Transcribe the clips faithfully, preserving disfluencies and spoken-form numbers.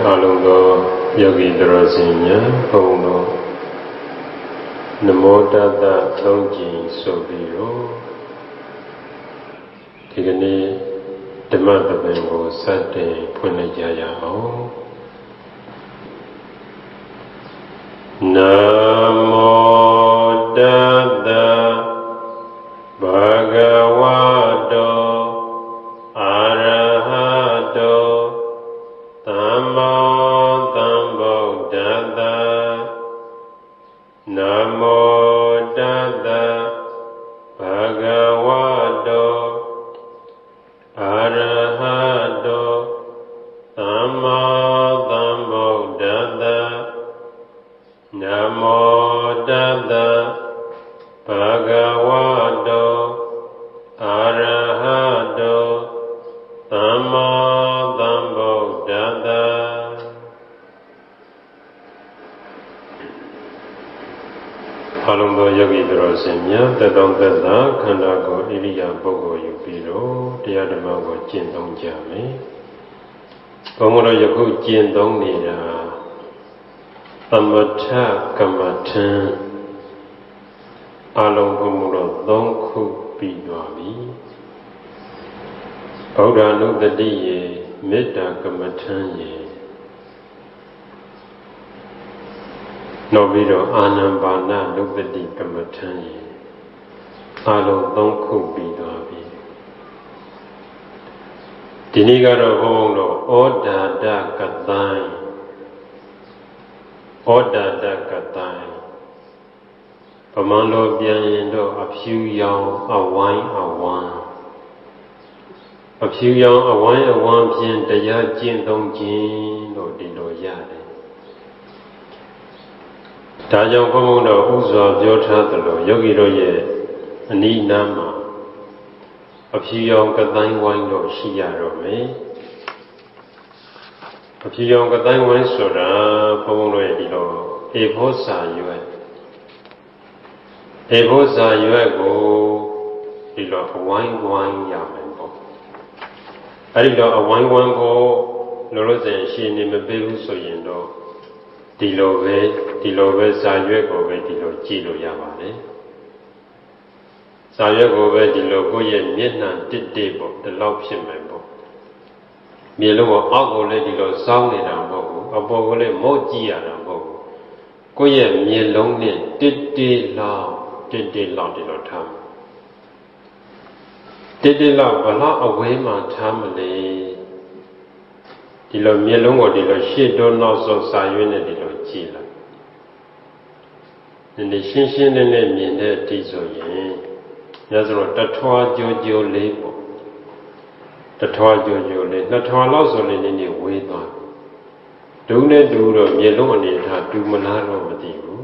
အလုံးသောယောဂီတော်စင်များဘုန်းတော်နမောတတ္တသုံးကြိမ်ဆိုပြီးတော့ဒီကနေ့ဓမ္မသဘင်ကိုစတင်ဖွင့်လိုက်ကြရအောင်နမောတတ္တဘဂဝတောအာရဟတောသမ္မာသမ္ဗုဒ္ဓတ္တနမောတတ္တဘဂဝတောအာရဟတောသမ္မာသမ္ဗုဒ္ဓတ္တနမောတတ္တဘဂဝတောအာရဟတောသမ္မာသမ္ဗုဒ္ဓတ္တအလုံးသောယောဂီတော်စင်များတသောတသခန္ဓာကိုယ်ဣရိယာပုဂ္ဂိုလ်ယူပြီးတော့တရားဓမ္မကိုကျင့်သုံးကြမယ်။ဘုန်းတော်ယခုကျင့်သုံးနေတာသမထကမ္မထံအလုံးဘုံတော်သုံးခုပြီးသွားပြီ။ဗုဒ္ဓ ानु တတိယေမေတ္တာကမ္မထံယေနောက်ပြီးတော့အာနံပါဏနုပတိကမ္မထံယေအလုံးသုံးခုပြီးသွားပြီဒီနေ့ကတော့ဘုန်းတော်ဩဒါတကတိုင်းဩဒါတကတိုင်းဗမာလိုပြန်ရင်တော့အဖြူရောင်အဝိုင်းအဝမ်းအဖြူရောင်အဝိုင်းအဝမ်းဖြင့်တရားကျင့်သုံးခြင်းလို့ဒီလိုရတယ်ဒါကြောင့်ဘုန်းတော်ဥစွာပြောထားသလိုယောဂီတို့ရဲ့အနိနာမှာအဖြူရောင်ကတိုင်းဝိုင်းတော့ရှိရတော့မယ်အဖြူရောင်ကတိုင်းဝိုင်းဆိုတာဘုန်းတော်ရဲ့ဒီလိုဧဘောစာရွက်ဧဘောစာရွက်ကိုဒီလိုအဝိုင်းဝိုင်းရမယ်ပေါ့အဲဒီတော့အဝိုင်းဝိုင်းကိုလောလောဆယ်ရှင်းနေမပေးဘူးဆိုရင်တော့ဒီလိုပဲဒီလိုပဲစာရွက်ကိုပဲဒီလိုကြည့်လို့ရပါတယ်စာရွက်ကိုပဲဒီလိုကိုယ့်ရဲ့မျက်နှာတစ်တစ်ပေါ့ဒီလောက်ဖြစ်မယ်ပေါ့မြေလုံးကိုအောက်ကိုလည်းဒီလိုစောင်းနေတာမဟုတ်ဘူးအပေါ်ကိုလည်းမော့ကြည့်ရတာမဟုတ်ဘူးကိုယ့်ရဲ့မြေလုံးနဲ့တစ်တစ်လောက်တစ်တစ်လောက်ဒီလိုထားမယ်တစ်တစ်လောက်ဘလောက်အဝေးမှထားမလဲဒီလိုမျက်လုံးကိုဒီလိုရှေ့တော့နောက်ဆုံးစာရွက်နဲ့ဒီလိုကြည့်လိုက်ဒီနေ့ရှင်းရှင်းနဲ့နဲ့မြင်တဲ့အထိဆိုရင်ညဆိုတော့တထွားကြိုကြိုလေးပေါ့တထွားကြိုကြိုလေးနှစ်ထွားလောက်ဆိုရင်နေဝေးသွားဒုနဲ့ဒုတော့မျက်လုံးအနေထားဒုမလားတော့မသိဘူး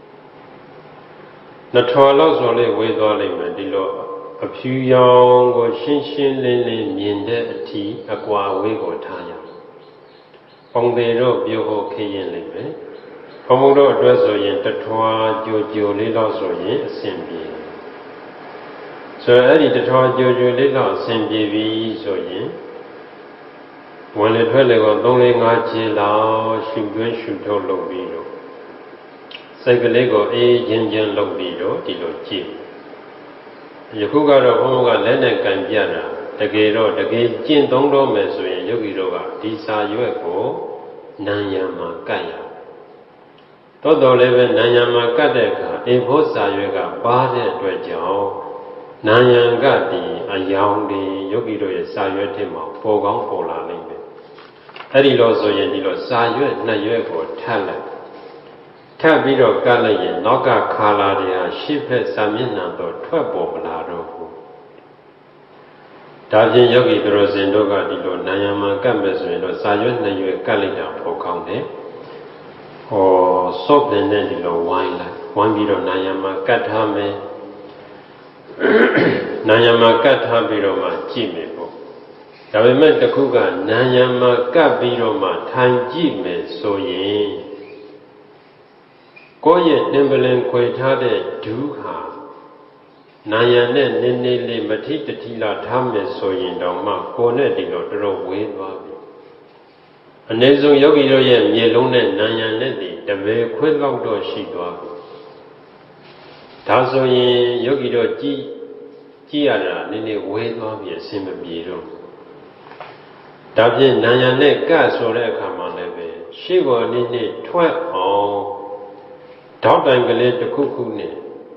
နှစ်ထွားလောက်ဆိုလေးဝေးသွားလိမ့်မယ်ဒီလိုအဖြူရောင်ကိုရှင်းရှင်းလင်းလင်းမြင်တဲ့အထိအကွာဝေးကိုထားရပုံသေးတော့ပြောဖို့ခရင်လိမ့်မယ်ဘုံဘုံတို့အတွက်ဆိုရင်တထွားကြိုကြိုလေးလောက်ဆိုရင်အဆင်ပြေဆိုတော့အဲ့ဒီတထွားကြိုကြိုလေးလောက်အဆင်ပြေပြီဆိုရင်ဝင်လေထွက်လေကိုသုံးလေးငါးခြေလောက်ရှုသွင်းရှုထုတ်လုပ်ပြီးတော့စိတ်ကလေးကိုအေးချင်းချင်းလုပ်ပြီးတော့ဒီလိုကြည့်ယခုကတော့ဘုံဘုံကလက်နဲ့ကံပြတာတကယ်တော့တကယ်ကျင့်သုံးတော့မယ်ဆိုရင်ယောဂီတို့ကဒီစာရွက်ကိုနံရံမှာကတ်ရတော်တော်လည်းပဲနံရံမှာကတ်တဲ့အခါအေဘောစာရွက်ကပါတဲ့အတွက်ကြောင့်နံရံကဒီအယောင်ဒီယောဂီတို့ရဲ့စာရွက်ထဲမှာပေါ်ကောင်းပေါ်လာလိမ့်မယ်အဲ့ဒီလိုဆိုရင်ဒီလိုစာရွက်နှစ်ရွက်ကိုထပ်လိုက်ထပ်ပြီးတော့ကတ်လိုက်ရင်နောက်ကခါလာတွေဟာရှေ့ဘက်စာမျက်နှာတော့ထွက်ပေါ်မလာတော့ဘူးဒါဖြင့်ယောဂီသူတော်စင်တို့ကဒီလိုနာယံမှာကတ်မယ်ဆိုရင်တော့စာရွက်နှစ်ရွက်ကတ်လိုက်တာပိုကောင်းတယ်။ဟောစော့ပင်နဲ့ဒီလိုဝိုင်းလိုက်ဝိုင်းပြီးတော့နာယံမှာကတ်ထားမယ်။နာယံမှာကတ်ထားပြီးတော့မှကြည့်မယ်ပေါ့။ဒါပေမဲ့တခုကနာယံမှာကတ်ပြီးတော့မှထိုင်ကြည့်မယ်ဆိုရင်ကိုယ့်ရဲ့တင်ပလင်ခွေထားတဲ့ဒူးဟာနာယံနဲ့နည်းနည်းလေးမထိတတိလာထားမယ်ဆိုရင်တော့မှကိုယ်နဲ့ဒီလိုတော်တော်ဝေးသွားပြီအအနေဆုံးယောဂီတို့ရဲ့မြေလုံးနဲ့နာယံနဲ့တည်တပည့်ခွဲလောက်တော့ရှိသွားပြီဒါဆိုရင်ယောဂီတို့ကြည်ကြည်ရတာနည်းနည်းဝဲသွားပြီအစင်မပြေတော့ဒါဖြင့်နာယံနဲ့ကဆိုတဲ့အခါမှာလည်းပဲရှေ့ပေါ်နည်းနည်းထွက်အောင်တောက်တိုင်ကလေးတစ်ခုခုနဲ့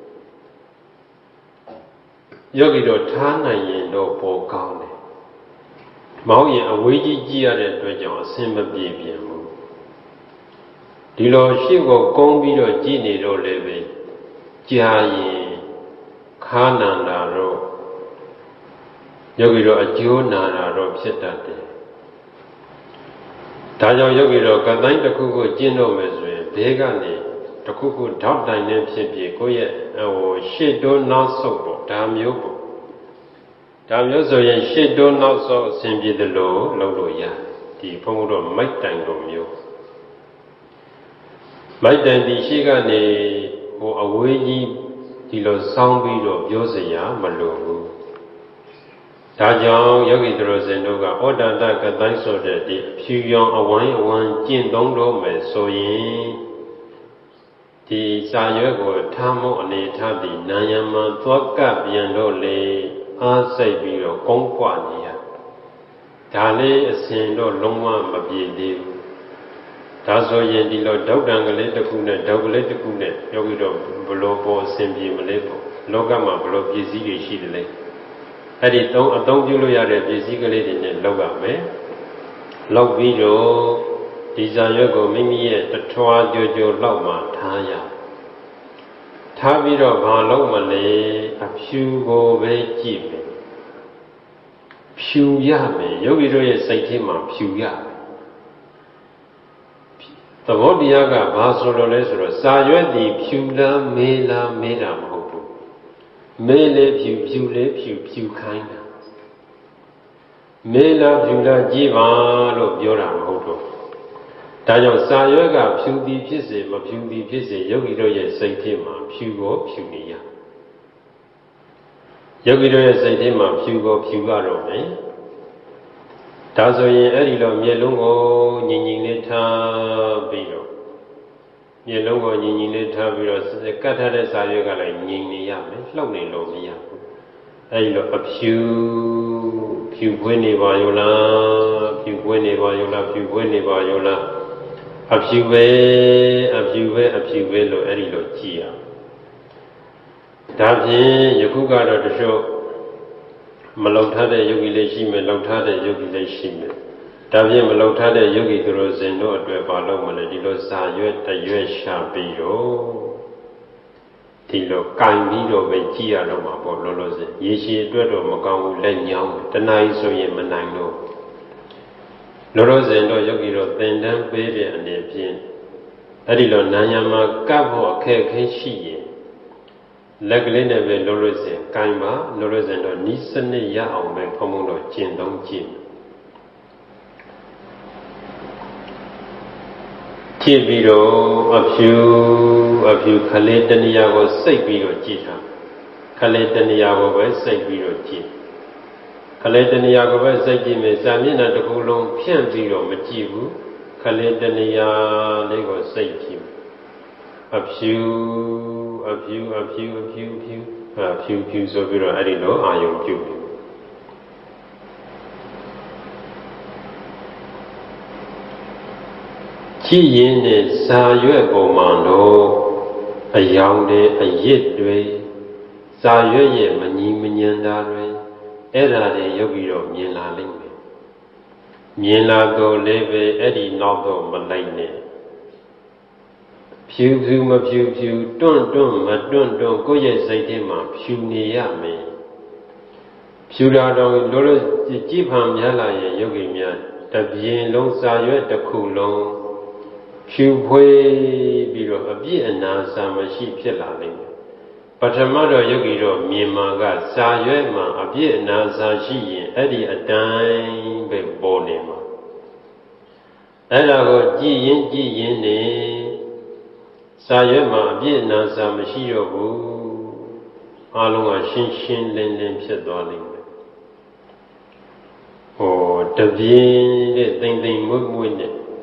ယောဂီတို့ထားနိုင်ရင်တော့ပေါ်ကောင်းတယ်မဟုတ်ရင်အဝေးကြီးကြည့်ရတဲ့အတွက်ကြောင့်အဆင်မပြေပြန်ဘူးဒီလိုရှေ့ကိုကုန်းပြီးတော့ကြည့်နေတော့လည်းပဲကြာရင်ခါနန္တာတော့ယောဂီတို့အကျိုးနာတာတော့ဖြစ်တတ်တယ်ဒါကြောင့်ယောဂီတို့ကတိုင်းတစ်ခုကိုကျင့်တော့မယ်ဆိုရင်ဘေးကနေတစ်ခုခုထောက်တိုင်နေဖြစ်ဖြစ်ကိုယ့်ရဲ့ဟိုရှေ့တိုးနောက်ဆုတ်ပေါ့ဒါမျိုးပေါ့ဒါမျိုးဆိုရင်ရှေ့တိုးနောက်ဆုတ်အစဉ်ပြေတယ်လို့လုပ်လို့ရတယ်ဒီဘုန်းဘုတို့မိုက်တိုင်လိုမျိုးမိုက်တိုင်ဒီရှေ့ကနေဟိုအဝေးကြီးဒီလိုဆောင်းပြီးတော့ပြောစရာမလိုဘူးဒါကြောင့်ယောဂီသူတော်စင်တို့ကဩတ္တတကတိုင်းဆိုတဲ့ဒီဖြူရောင်အဝိုင်းအဝန်းကျင့်သုံးတော့မယ်ဆိုရင်ဒီစာရွက်ကိုထားမို့အနေထားပြီးနာယံမှာသွားကပ်ပြန်တော့လေအားစိတ်ပြီးတော့ကုန်းကွနေရဒါလေးအစဉ်တော့လုံးဝမပြေသေးဘူးဒါဆိုရင်ဒီလိုဒုက္တံကလေးတစ်ခုနဲ့ဒုက္ကလေးတစ်ခုနဲ့ယောဂီတော့ဘလို့ပေါ်အစဉ်ပြေမလဲပေါ့လောကမှာဘလို့ပြည်စည်းတွေရှိတယ်လေအဲ့ဒီသုံးအသုံးပြုလို့ရတဲ့ပြည်စည်းကလေးတွေနဲ့လောက်ရမယ်လောက်ပြီးတော့ဒီဇာရွက်ကိုမိမိရဲ့တထွားကြိုကြိုလောက်မှထားရထားပြီးတော့ဘာလို့မလဲအဖြူကိုပဲကြည့်မယ်ဖြူရမယ်ယောဂီတို့ရဲ့စိတ်ထဲမှာဖြူရမယ်သဘောတရားကဘာဆိုလို့လဲဆိုတော့စာရွက်ဒီဖြူလားမေးလားမေးတာမဟုတ်ဘူးမေးလေဖြူဖြူလေဖြူဖြူခိုင်းတာမေးလားဖြူလားကြည့်ပါလို့ပြောတာမဟုတ်တော့ဒါကြောင့်စာရွက်ကဖြူသည်ဖြစ်စေမဖြူသည်ဖြစ်စေယောဂီတို့ရဲ့စိတ်ထဲမှာဖြူကိုဖြူနေရယောဂီတို့ရဲ့စိတ်ထဲမှာဖြူကိုဖြူရတော့မယ်ဒါဆိုရင်အဲ့ဒီလိုမျက်လုံးကိုညင်ညင်လေးထားပြီးတော့မျက်လုံးကိုညင်ညင်လေးထားပြီးတော့ကတ်ထားတဲ့စာရွက်ကလည်းညင်နေရမယ်လှုပ်နေလို့မရဘူးအဲ့ဒီလိုအဖြူဖြူခွေးနေပါရောလားဖြူခွေးနေပါရောလားဖြူခွေးနေပါရောလားအဖြူပဲအဖြူပဲအဖြူပဲလို့အဲ့ဒီလိုကြည့်ရဒါဖြင့်ယခုကတော့တချို့မလောက်ထားတဲ့ယောဂီလေးရှိမယ်လောက်ထားတဲ့ယောဂီလေးရှိမယ်ဒါဖြင့်မလောက်ထားတဲ့ယောဂီသူတို့စဉ်တို့အတွက်ဘာလို့မလဲဒီလိုစာရွက်တရွက်ရှာပြီးတော့ဒီလိုကင်ပြီးတော့ပဲကြည့်ရတော့မှာပေါ့လောလောဆယ်ရေရှည်အတွက်တော့မကောင်းဘူးလက်ညောင်းတနားကြီးဆိုရင်မနိုင်တော့လောလောဆယ်တော့ယောဂီတို့သင်တန်းပေးတဲ့အနေဖြင့်အဲ့ဒီလိုနာယံမှာကပ်ဖို့အခက်အခဲရှိရင်လက်ကလေးနဲ့ပဲလောလောဆယ်ကင်ပါလောလောဆယ်တော့နီးစနစ်ရအောင်ပဲဘုံဘုံတော့ကျင့်သုံးကြည့်ကြည့်ပြီးတော့အဖြူအဖြူခလေးတဏှာကိုစိတ်ပြီးတော့ကြည့်တာခလေးတဏှာကိုပဲစိတ်ပြီးတော့ကြည့်ခလေးတဏှာကိုပဲစိတ်ကြည့်မယ်စာမျက်နှာတစ်ခုလုံးဖြန့်ပြီးတော့မကြည့်ဘူးခလေးတဏှာလေးကိုစိတ်ကြည့်အဖြူအဖြူအဖြူအဖြူအဖြူအဖြူဖြူဆိုပြီးတော့အဲ့ဒီလိုအာယုံပြုတယ်ကြည့်ရင်နဲ့စာရွက်ပုံမှန်တော့အယောင်တွေအရစ်တွေစာရွက်ရဲ့မညီမညံတာတွေအဲ့ဒါတွေယောဂီတော့မြင်လာလိမ့်မယ်မြင်လာတော့လည်းပဲအဲ့ဒီနောက်တော့မလိုက်နဲ့ဖြူဖြူမဖြူဖြူတွန့်တွန့်မတွန့်တွန့်ကိုယ့်ရဲ့စိတ်ထဲမှာဖြူနေရမယ်ဖြူလာတော့လောလောကြည်ဖန်များလာရင်ယောဂီများတပြင်းလုံးစာရွက်တစ်ခုလုံးဖြူဖွေးပြီးတော့အပြည့်အနာစာမရှိဖြစ်လာလိမ့်မယ်ပထမတော့ယောဂီတော့မြင်မှာကစာရွက်မှာအပြည့်အနာစာရှိရင်အဲ့ဒီအတိုင်းပဲပေါ်နေမှာအဲ့ဒါကိုကြည်ရင်ကြည်ရင်နေစာရွက်မှာအပြည့်အနာစာမရှိတော့ဘူးအားလုံးကရှင်းရှင်းလင်းလင်းဖြစ်သွားလိမ့်မယ်ဟောတပြင်းတဲ့တိမ်တိမ်မွေ့မွေ့နဲ့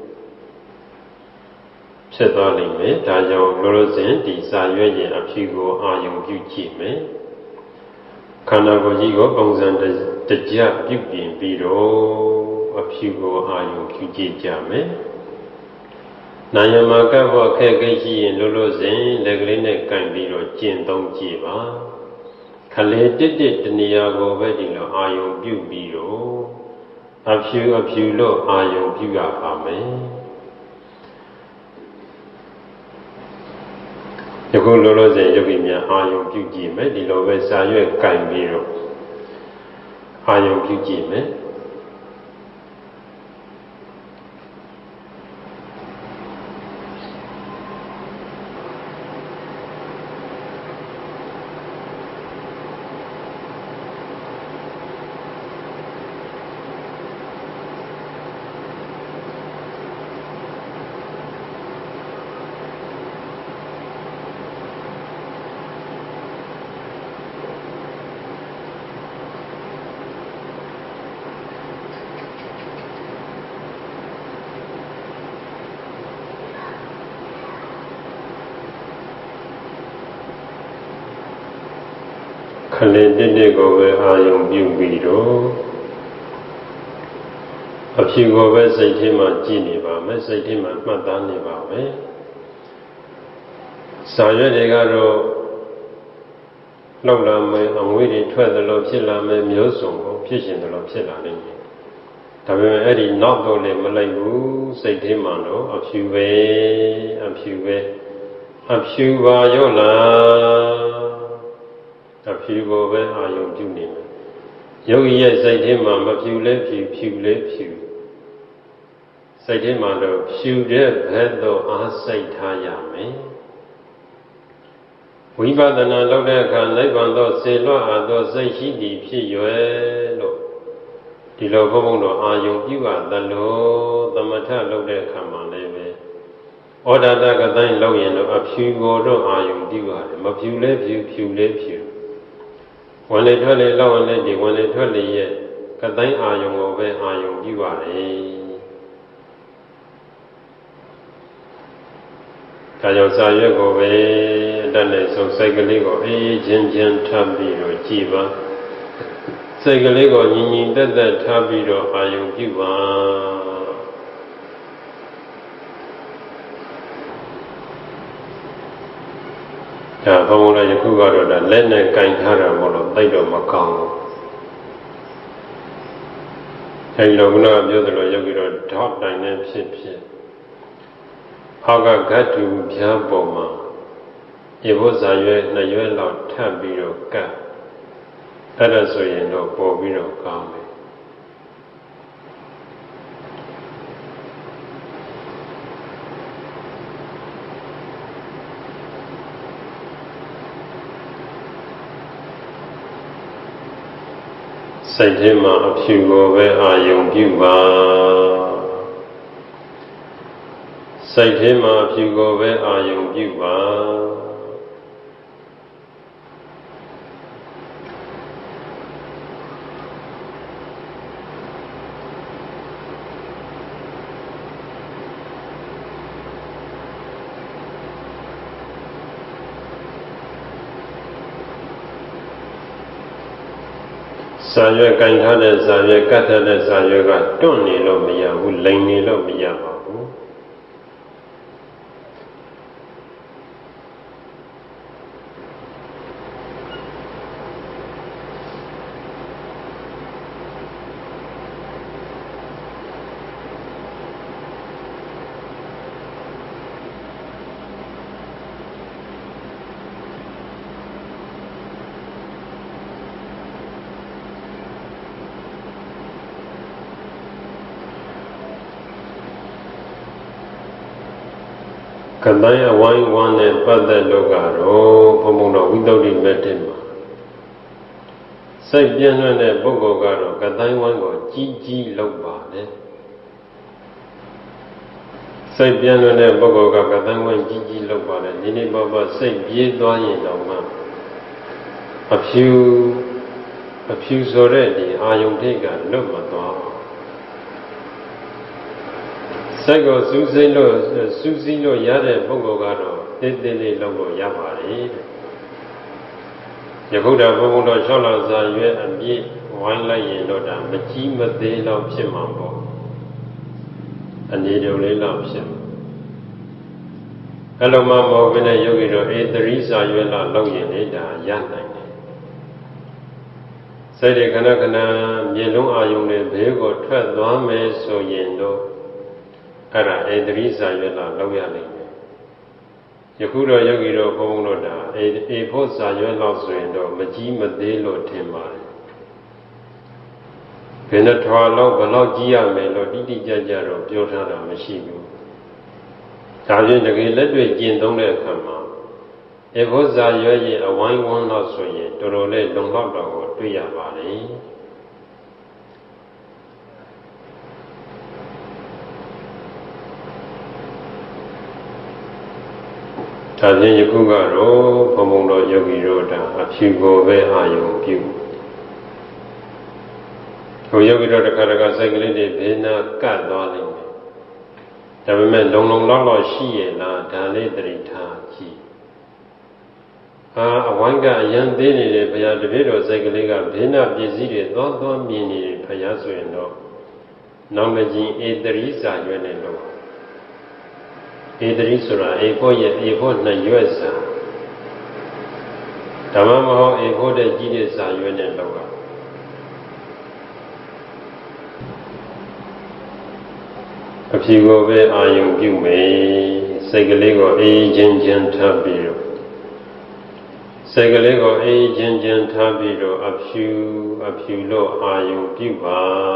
ဖြစ်သွားလိမ့်မယ်ဒါကြောင့်လောလောဆယ်ဒီစာရွက်ရဲ့အဖြူကိုအာယုံပြုကြည့်မယ်ခန္ဓာကိုယ်ကြီးကိုပုံစံတကြပြုပြင်ပြီးတော့အဖြူကိုအာယုံပြုကြည့်ကြမယ်နာယမကဘောအခက်အခဲရှိရင်လောလောဆယ်လက်ကလေးနဲ့ကင်ပြီးတော့ကျင့်သုံးကြည့်ပါခလေတစ်တစ်တဏှာကိုပဲဒီလိုအာယုံပြုပြီးတော့အဖြူအဖြူလို့အာယုံပြုရပါမယ်ယခုလောလောဆယ်ယောဂီများအာယုံပြုကြည့်မယ်ဒီလိုပဲစာရွက်ကင်ပြီးတော့အာယုံပြုကြည့်မယ်ခလေးတစ်တစ်ကိုပဲအာယုံပြုပြီးတော့အဖြူကိုပဲစိတ်ထဲမှာကြည်နေပါမယ်စိတ်ထဲမှာမှတ်သားနေပါမယ်စာရွက်တွေကတော့လောက်လာမယ်အငွေးတွေထွက်သလိုဖြစ်လာမယ်မျိုးစုံကိုဖြစ်ရှင်သလိုဖြစ်လာနိုင်တယ်ဒါပေမဲ့အဲ့ဒီနောက်တော့လည်းမလိုက်ဘူးစိတ်ထဲမှာတော့အဖြူပဲအဖြူပဲအဖြူပါရောလားအဖြူကိုပဲအာယုံပြုနေမယ်ယောဂီရဲ့စိတ်ထဲမှာမဖြူလဲဖြူဖြူလဲဖြူစိတ်ထဲမှာတော့ဖြူတဲ့ဘက်သို့အားစိတ်ထားရမယ်ဝိပဿနာလုပ်တဲ့အခါနိဗ္ဗာန်သို့ဆေလွတ်အားသောစိတ်ရှိသည်ဖြစ်ရွယ်လို့ဒီလိုဘုံဘုံတော့အာယုံပြုရသလိုသမထလုပ်တဲ့အခါမှာလည်းပဲဩဒါတကတိုင်းလုပ်ရင်တော့အဖြူကိုတော့အာယုံပြုရတယ်မဖြူလဲဖြူဖြူလဲဖြူဝင်လေထွက်လေလောက်ဝင်လေဒီဝင်လေထွက်လေရဲ့ကတိုင်းအာယုံကိုပဲအာယုံပြုရတယ်ဒါကြောင့်စာရွက်ကိုပဲအတတ်နဲ့ဆုံးစိတ်ကလေးကိုအေးချင်းချင်းထပ်ပြီးတော့ကြည်ပါစိတ်ကလေးကိုညီညီတက်တက်ထားပြီးတော့အာယုံပြုပါဒါဘုံဘုံလည်းယခုကတော့ဒါလက်နဲ့ကင်ထားတာဘောလို့သိတော့မကောင်းဘူးအဲဒီလိုကပြောသလိုယောဂီတော့ဓာတ်တိုင်နဲ့ဖြစ်ဖြစ်အောက်ကဂတ်တူပြားပေါ်မှာရေဘုဇာရွယ်နှစ်ရွယ်လောက်ထပ်ပြီးတော့ကတ်အဲ့ဒါဆိုရင်တော့ပေါ်ပြီးတော့ကောင်းတယ်စိတ်ထဲမှာအဖြူကိုပဲအာယုံပြုပါစိတ်ထဲမှာအဖြူကိုပဲအာယုံပြုပါစာရွက်ကင်ထားတဲ့စာရွက်ကတ်ထားတဲ့စာရွက်ကတွန့်နေလို့မရဘူးလိမ်နေလို့မရပါဘူးကတိုင်းအဝိုင်းဝန်းနဲ့ပတ်သက်လို့ကတော့ဘုံဘုံတော်ဝိသုဒ္ဓိမက်တင်မှာစိတ်ပြင်းလွှဲတဲ့ပုဂ္ဂိုလ်ကတော့ကတိုင်းဝိုင်းကိုကြီးကြီးလုပ်ပါလေစိတ်ပြင်းလွှဲတဲ့ပုဂ္ဂိုလ်ကကတိုင်းဝိုင်းကြီးကြီးလုပ်ပါလေနေနေပါပါစိတ်ပြေးသွားရင်တော့မှအဖြူအဖြူဆိုတဲ့ဒီအာယုန်ထိတ်ကလွတ်မသွားစစိုက်ကိုစူးစိမ့်လို့စူးစီးလို့ရတဲ့ပုဂ္ဂိုလ်ကတော့တိတ်တိတ်လေးလုပ်လို့ရပါတယ်ယခုတည်းဘုံဘုံတော်၆လစာရွယ်အပြည့်ဝိုင်းလိုက်ရင်တော့ဒါမကြီးမသေးတော့ဖြစ်မှာပေါ့အနေတော်လေးတော့ဖြစ်မှာအဲ့လိုမှမဟုတ်ဘဲနဲ့ယောဂီတို့အေတရိစာရွယ်လာလောက်ရင်လေဒါရနိုင်တယ်စိတ်တွေခဏခဏမြေလုံးအာယုံတွေဘေးကိုထွက်သွားမယ်ဆိုရင်တော့အဲ့ဒါအေတရိစာရွယ်လာလောက်ရလိမ့်မယ်ယခုတော့ယောဂီတို့ဘုံဘုံတို့ဒါအေအေဖို့စာရွယ်လောက်ဆိုရင်တော့မကြီးမသေးလို့ထင်ပါတယ်ဘယ်နဲ့ထွာလောက်ဘယ်လောက်ကြီးရမယ်လို့တိတိကျကျတော့ပြောထားတာမရှိဘူးဒါဖြင့်တကယ်လက်တွေ့ကျင့်သုံးတဲ့အခါမှာအေဖို့စာရွယ်ရင်အဝိုင်းဝန်းတော့ဆိုရင်တော်တော်လေးလုံလောက်တော့ကိုတွေ့ရပါလေဒါဖြင့်ယခုကတော့ဘုံဘုံတော်ယောဂီတို့ဒါအဖြူကိုပဲအာယုံပြုဟိုယောဂီတို့တစ်ခါတစ်ခါစိတ်ကလေးတွေဘေးနာကတ်သွားလိမ့်မယ်ဒါပေမဲ့လုံလုံလောက်လောက်ရှိရဲ့လားဒါလေးသတိထားကြည့်အာအဝိုင်းကအရန်သေးနေတယ်ဘုရားတပည့်တော်စိတ်ကလေးကဘေးနာပစ္စည်းတွေသွားသွားမြင်နေတယ်ဘုရားဆိုရင်တော့နောင်မကြီးဧတရိစာရွက်နေလို့ဧတရိဆိုတာအေဖို့ရဲ့အေဖို့နှစ်ရွက်စာဓမ္မမဟုတ်အေဖို့တဲ့ကြီးတဲ့စာရွက်နဲ့လောကအဖြူကိုပဲအာယုံပြုမယ်စိတ်ကလေးကိုအေးချင်းချင်းထားပြီးတော့စိတ်ကလေးကိုအေးချင်းချင်းထားပြီးတော့အဖြူအဖြူလို့အာယုံပြုပါ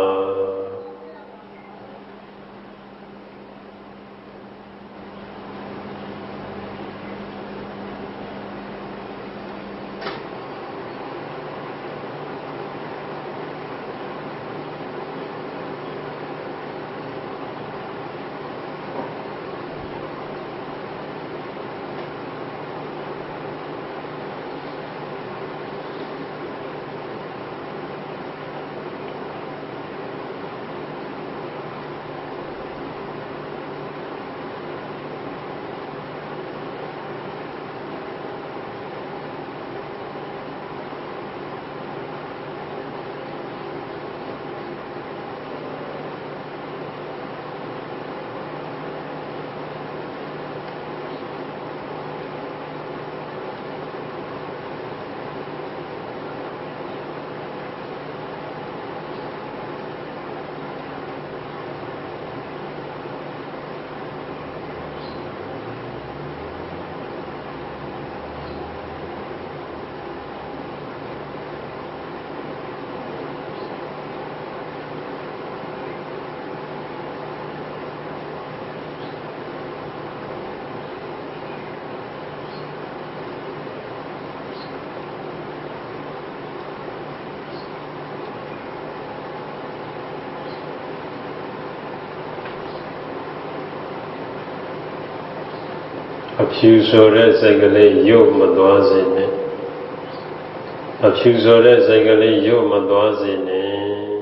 အဖြူဆိုတဲ့စိတ်ကလေးရုပ်မသွားစေနဲ့အဖြူဆိုတဲ့စိတ်ကလေးရုပ်မသွားစေနဲ့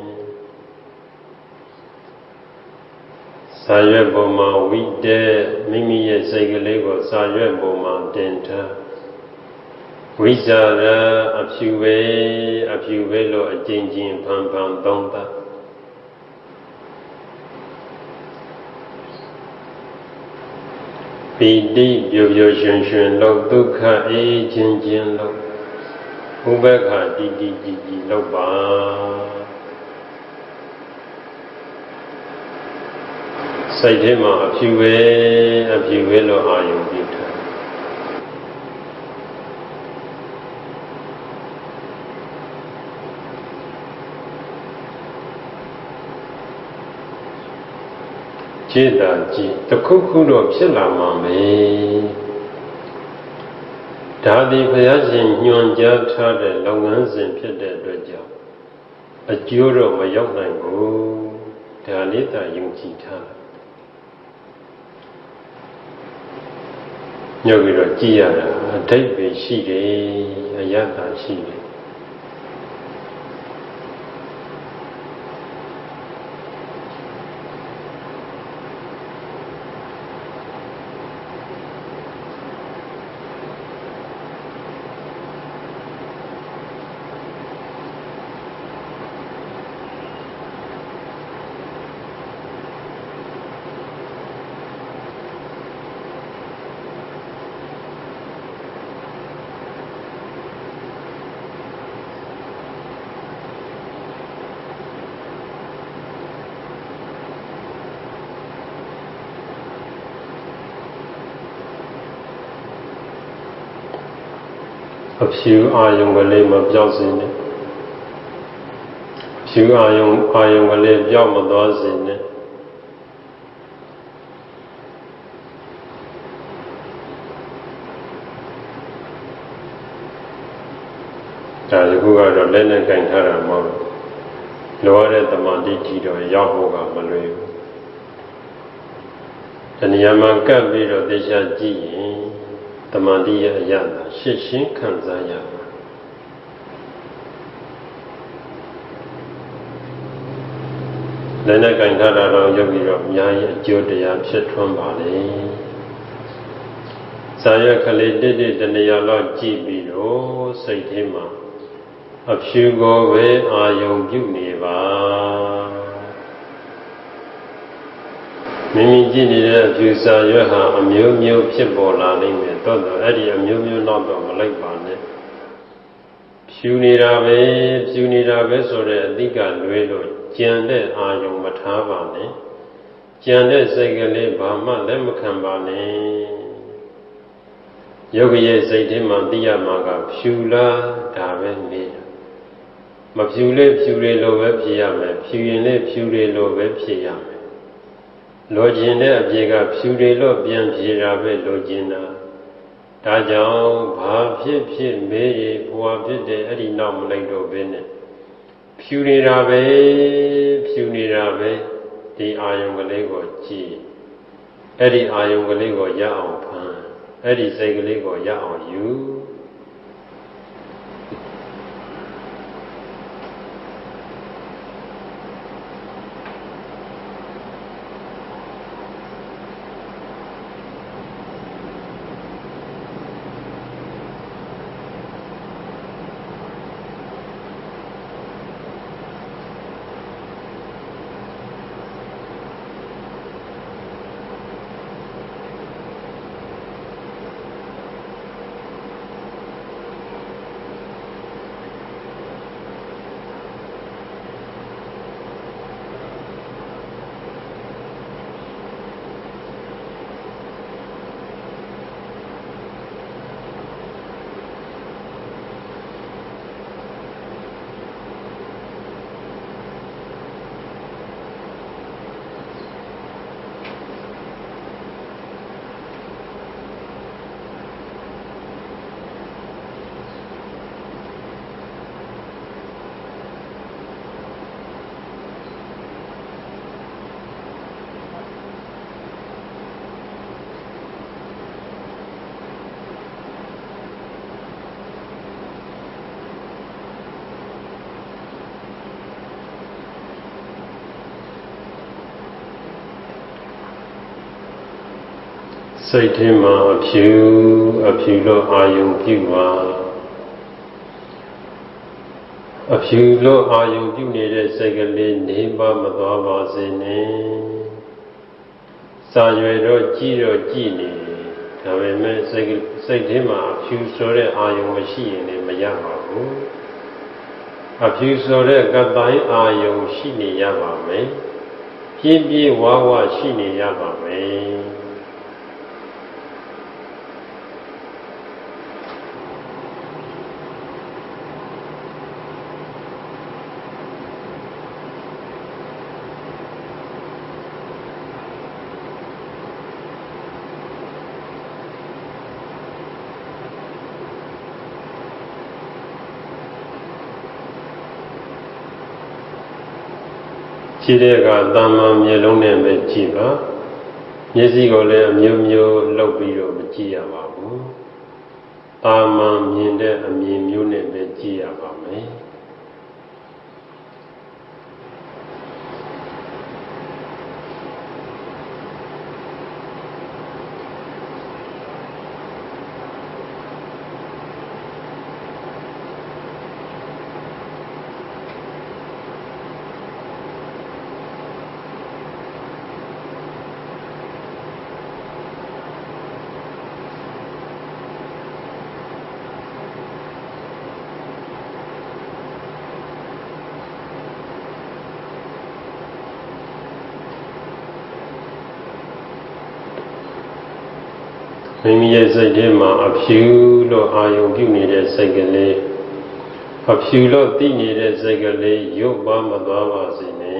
စာရွက်ပေါ်မှာဝိတဲမိမိရဲ့စိတ်ကလေးကိုစာရွက်ပေါ်မှာတင်ထားဝိဇာရအဖြူပဲအဖြူပဲလို့အကျဉ်းချင်းဖန်ဖန်သုံးသပ်ပီတိပျော်ပျော်ရွှင်ရွှင်လို့ဒုက္ခအေးချင်းချင်းလို့ဥပ္ပခာတိတိကြည်ကြည်လို့ပါစိတ်ထဲမှာအဖြူပဲအဖြူပဲလို့အာရုံပြုထားကြည်တာကြည်တစ်ခုခုတော့ဖြစ်လာမှာပဲဒါသည်ဘုရားရှင်ညွှန်ကြားထားတဲ့လုပ်ငန်းစဉ်ဖြစ်တဲ့အတွက်ကြောင့်အကျိုးတော့မရောက်နိုင်ဘူးဒါလေးသာယုံကြည်ထားညှို့ပြီးတော့ကြည်ရတာအဓိပ္ပာယ်ရှိတယ်အယတ္တရှိတယ်အဖြူအာယုံကလေးမပြောက်စေနဲ့ဖြူအာယုံအာယုံကလေးပြောက်မသွားစေနဲ့ဒါဒီခုကတော့လက်နဲ့ကင်ထားတာမဟုတ်ဘူးလောရတဲ့တမန်တိကြီးတော့ရောက်ဖို့ကမလွယ်ဘူးတဏှာမှာကပ်ပြီးတော့သိချကြည့်ရင်တမန်တိရဲ့အရာရှင်းရှင်းခံစားရမှာလည်းနဲ့ကင်ထားတာတော့ရုပ်ပြီးတော့အများကြီးအကျိုးတရားဖြစ်ထွန်းပါလေဇာရကလေးတိတိတဏှာလောက်ကြည့်ပြီးတော့စိတ်ထဲမှာအဖြူကိုပဲအာယုံပြုနေပါမိမိကြည့်နေတဲ့အဖြူစာရွက်ဟာအမျိုးမျိုးဖြစ်ပေါ်လာနိုင်မယ်တော့တော့အဲ့ဒီအမျိုးမျိုးတော့တော့မလိုက်ပါနဲ့ဖြူနေတာပဲဖြူနေတာပဲဆိုတဲ့အတိကလွဲလို့ကြံတဲ့အာယုံမထားပါနဲ့ကြံတဲ့စိတ်ကလေးဘာမှလက်မခံပါနဲ့ယောဂီရဲ့စိတ်ထဲမှာသိရမှာကဖြူလားဒါပဲမေးတာမဖြူလေဖြူလေလိုပဲဖြစ်ရမယ်ဖြူရင်လေဖြူလေလိုပဲဖြစ်ရမယ်လိုချင်တဲ့အပြေကဖြူလေလို့ပြန်ဖြေတာပဲလိုချင်တာဒါကြောင့်ဘာဖြစ်ဖြစ်မေးရဘဝဖြစ်တဲ့အဲ့ဒီနောက်မလိုက်တော့ဘဲနဲ့ဖြူနေတာပဲဖြူနေတာပဲဒီအာယုံကလေးကိုကြည့်အဲ့ဒီအာယုံကလေးကိုရအောင်ဖမ်းအဲ့ဒီစိတ်ကလေးကိုရအောင်ယူစိတ်ထဲမှာအဖြူအဖြူလို့အာယုံပြုပါအဖြူလို့အာယုံပြုနေတဲ့စိတ်ကလေးနေပါမသွားပါစေနဲ့စာရွယ်တော့ကြည့်တော့ကြည့်နေဒါပေမဲ့စိတ်စိတ်ထဲမှာအဖြူဆိုတဲ့အာယုံမရှိရင်လည်းမရပါဘူးအဖြူဆိုတဲ့ကတိုင်းအာယုံရှိနေရပါမယ်ပြင်းပြင်းဝါဝရှိနေရပါမယ်ကြည့်တဲ့အခါတမ္မာမျက်လုံးနဲ့ပဲကြည့်ပါမျက်စိကိုလည်းအမျိုးမျိုးလှုပ်ပြီးတော့မကြည့်ရပါဘူးတာမန်မြင်တဲ့အမြင်မျိုးနဲ့ပဲကြည့်ရပါမယ်မိမိရဲ့စိတ်ထဲမှာအဖြူလို့အာယုံပြုနေတဲ့စိတ်ကလေးအဖြူလို့သိနေတဲ့စိတ်ကလေးရုပ်ပါမသွားပါစေနဲ့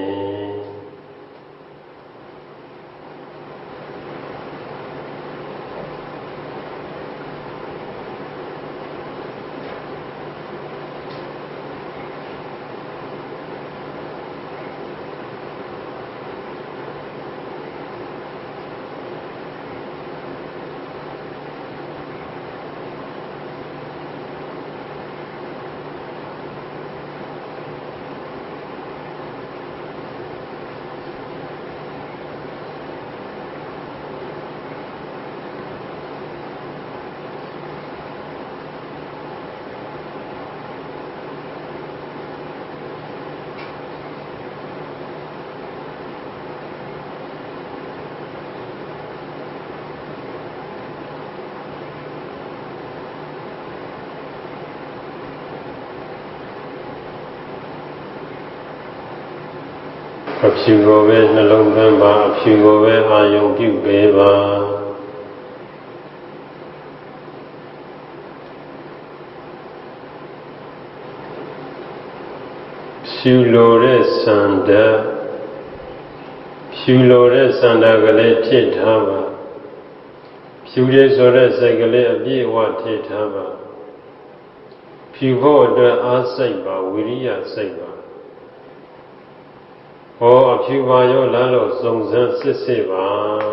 အဖြူကိုပဲနှလုံးသွင်းပါအဖြူကိုပဲအာယုံပြုပေးပါဖြူလိုတဲ့စန္ဒဖြူလိုတဲ့စန္ဒကလေးဖြစ်ထားပါဖြူရည်ဆိုတဲ့စိတ်ကလေးအပြည့်အဝထည့်ထားပါဖြူဖို့အတွက်အားစိတ်ပါဝိရိယစိတ်ပါဟောအဖြူပါရောလားလို့စုံစမ်းစစ်စစ်ပါ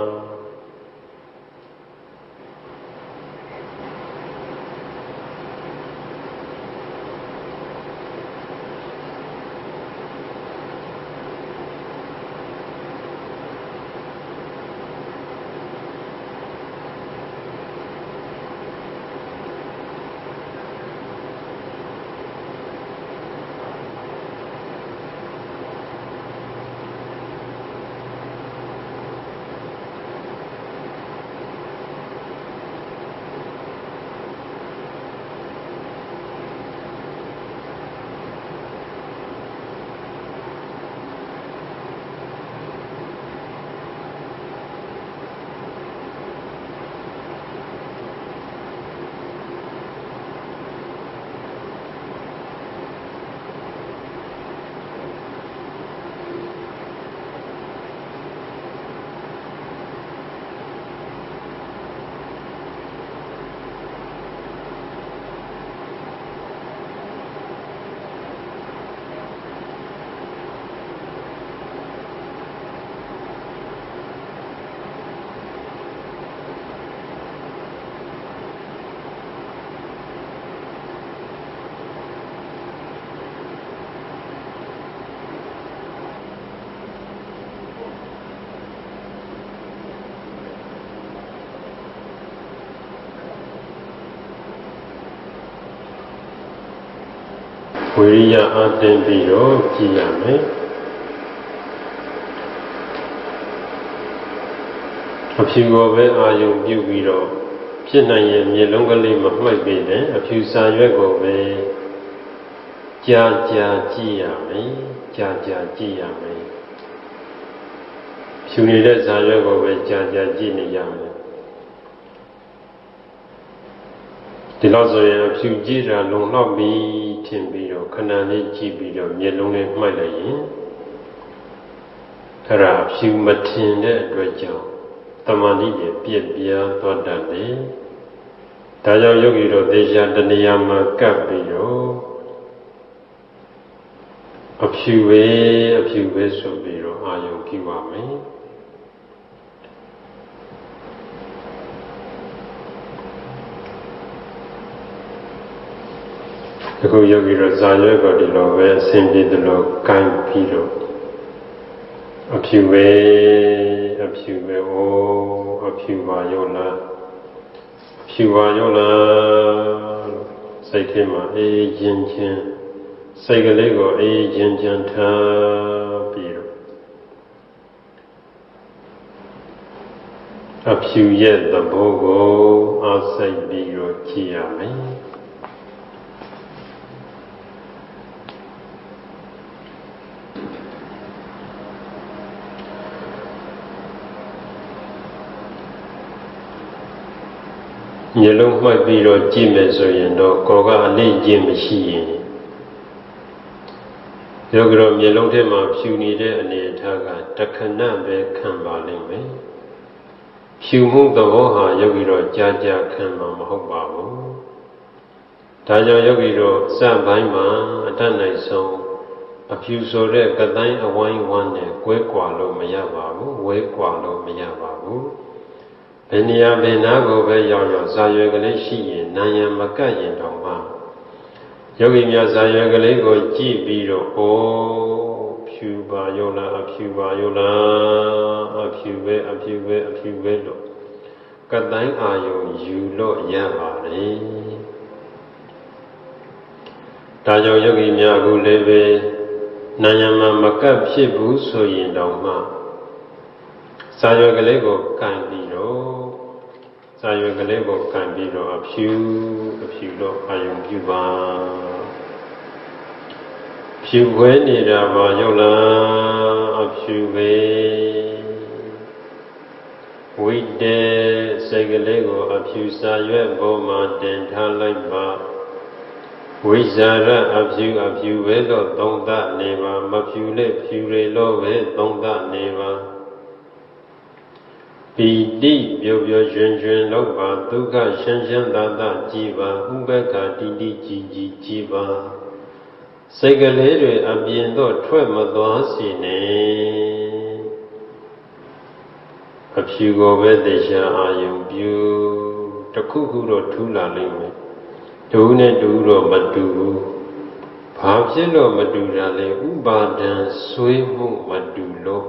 ဝိရိယအားတင်ပြီးတော့ကြည်ရမယ်အဖြူကိုပဲအာယုံပြုပြီးတော့ဖြစ်နိုင်ရင်မျက်လုံးကလေးမမှိုက်ပေနဲ့အဖြူစာရွက်ကိုပဲကြာကြာကြည်ရမယ်ကြာကြာကြည်ရမယ်ဖြူနေတဲ့စာရွက်ကိုပဲကြာကြာကြည်နေရမယ်ဒီလောက်ဆိုရင်အဖြူကြည်တာလုံလောက်ပြီးထင်ပြီးတော့ခဏလေးကြည့်ပြီးတော့မျက်လုံးလေးမှိုက်လိုက်ရင်အဲ့ဒါဖြူမထင်တဲ့အတွက်ကြောင့်တမာတိတွေပြည့်ပြားသွားတတ်တယ်။ဒါကြောင့်ယောဂီတို့သေချာတဏှာမှာကပ်ပြီးတော့အဖြူပဲအဖြူပဲဆိုပြီးတော့အာယုံပြုပါမယ်။အခုယောဂီတို့ဇာရွက်ကဒီလိုပဲအစဉ်ပြေတယ်လို့ကိုင်းပြီးတော့အဖြူပဲအဖြူပဲဩအဖြူပါရောလားအဖြူပါရောလားစိတ်ထဲမှာအေးချင်းချင်းစိတ်ကလေးကိုအေးချင်းချင်းထားပြီးတော့အဖြူရဲ့သဘောကိုအားစိတ်ပြီးတော့ကြည့်ရမယ်မျက်လုံးမှိုက်ပြီးတော့ကြည့်မယ်ဆိုရင်တော့ကိုယ်ကအလေးကျင့်မရှိရင်ယောဂီတော်မျက်လုံးထဲမှာဖြူနေတဲ့အနေအထားကတခဏပဲခံပါလိမ့်မယ်ဖြူမှုသဘောဟာယောဂီတော်ကြာကြာခံမှာမဟုတ်ပါဘူးဒါကြောင့်ယောဂီတော်စပိုင်းမှာအတတ်နိုင်ဆုံးအဖြူဆိုတဲ့ကတိုင်းအဝိုင်းဝန်းနဲ့ကွဲကွာလို့မရပါဘူးဝဲကွာလို့မရပါဘူးဘယ်နေရာဘယ်နာကိုပဲရောက်ရောက်ဇာရွယ်ကလေးရှိရင်နာယံမကတ်ရင်တော့မှယောဂီများဇာရွယ်ကလေးကိုကြည့်ပြီးတော့အိုးဖြူပါရောလားအဖြူပါရောလားအဖြူပဲအဖြူပဲအဖြူပဲလို့ကတိုင်းအာယုံယူလို့ရပါတယ်ဒါကြောင့်ယောဂီများအခုလည်းပဲနာယံမှာမကတ်ဖြစ်ဘူးဆိုရင်တော့မှဇာရွယ်ကလေးကိုကန်ပြီးတော့ဇာရွယ်ကလေးကိုကန်ပြီးတော့အဖြူအဖြူတော့အာယုံပြုပါဖြူခွဲနေတာပါရောက်လားအဖြူပဲဝိတေစိတ်ကလေးကိုအဖြူဇာရွယ်ပေါ်မှာတင်ထားလိုက်ပါဝိဇာရအဖြူအဖြူပဲလို့သုံးသနေပါမဖြူလေဖြူလေလို့ပဲသုံးသနေပါပီတိပြောပြောရွှင်ရွှင်လောက်ပါဒုက္ခရှင်းရှင်းသာသာကြည်ပါဥပ္ပခာတိတိကြည်ကြည်ကြည်ပါစိတ်ကလေးတွေအပြင်သို့ထွက်မသွားစေနဲ့အဖြူကိုပဲသိချာအာယုံပြုတခုခုတော့ထူးလာလိမ့်မယ်ဒုနဲ့ဒုတော့မတူဘူးဘာဖြစ်လို့မတူတာလဲဥပါဒံဆွေးမှုမတူလို့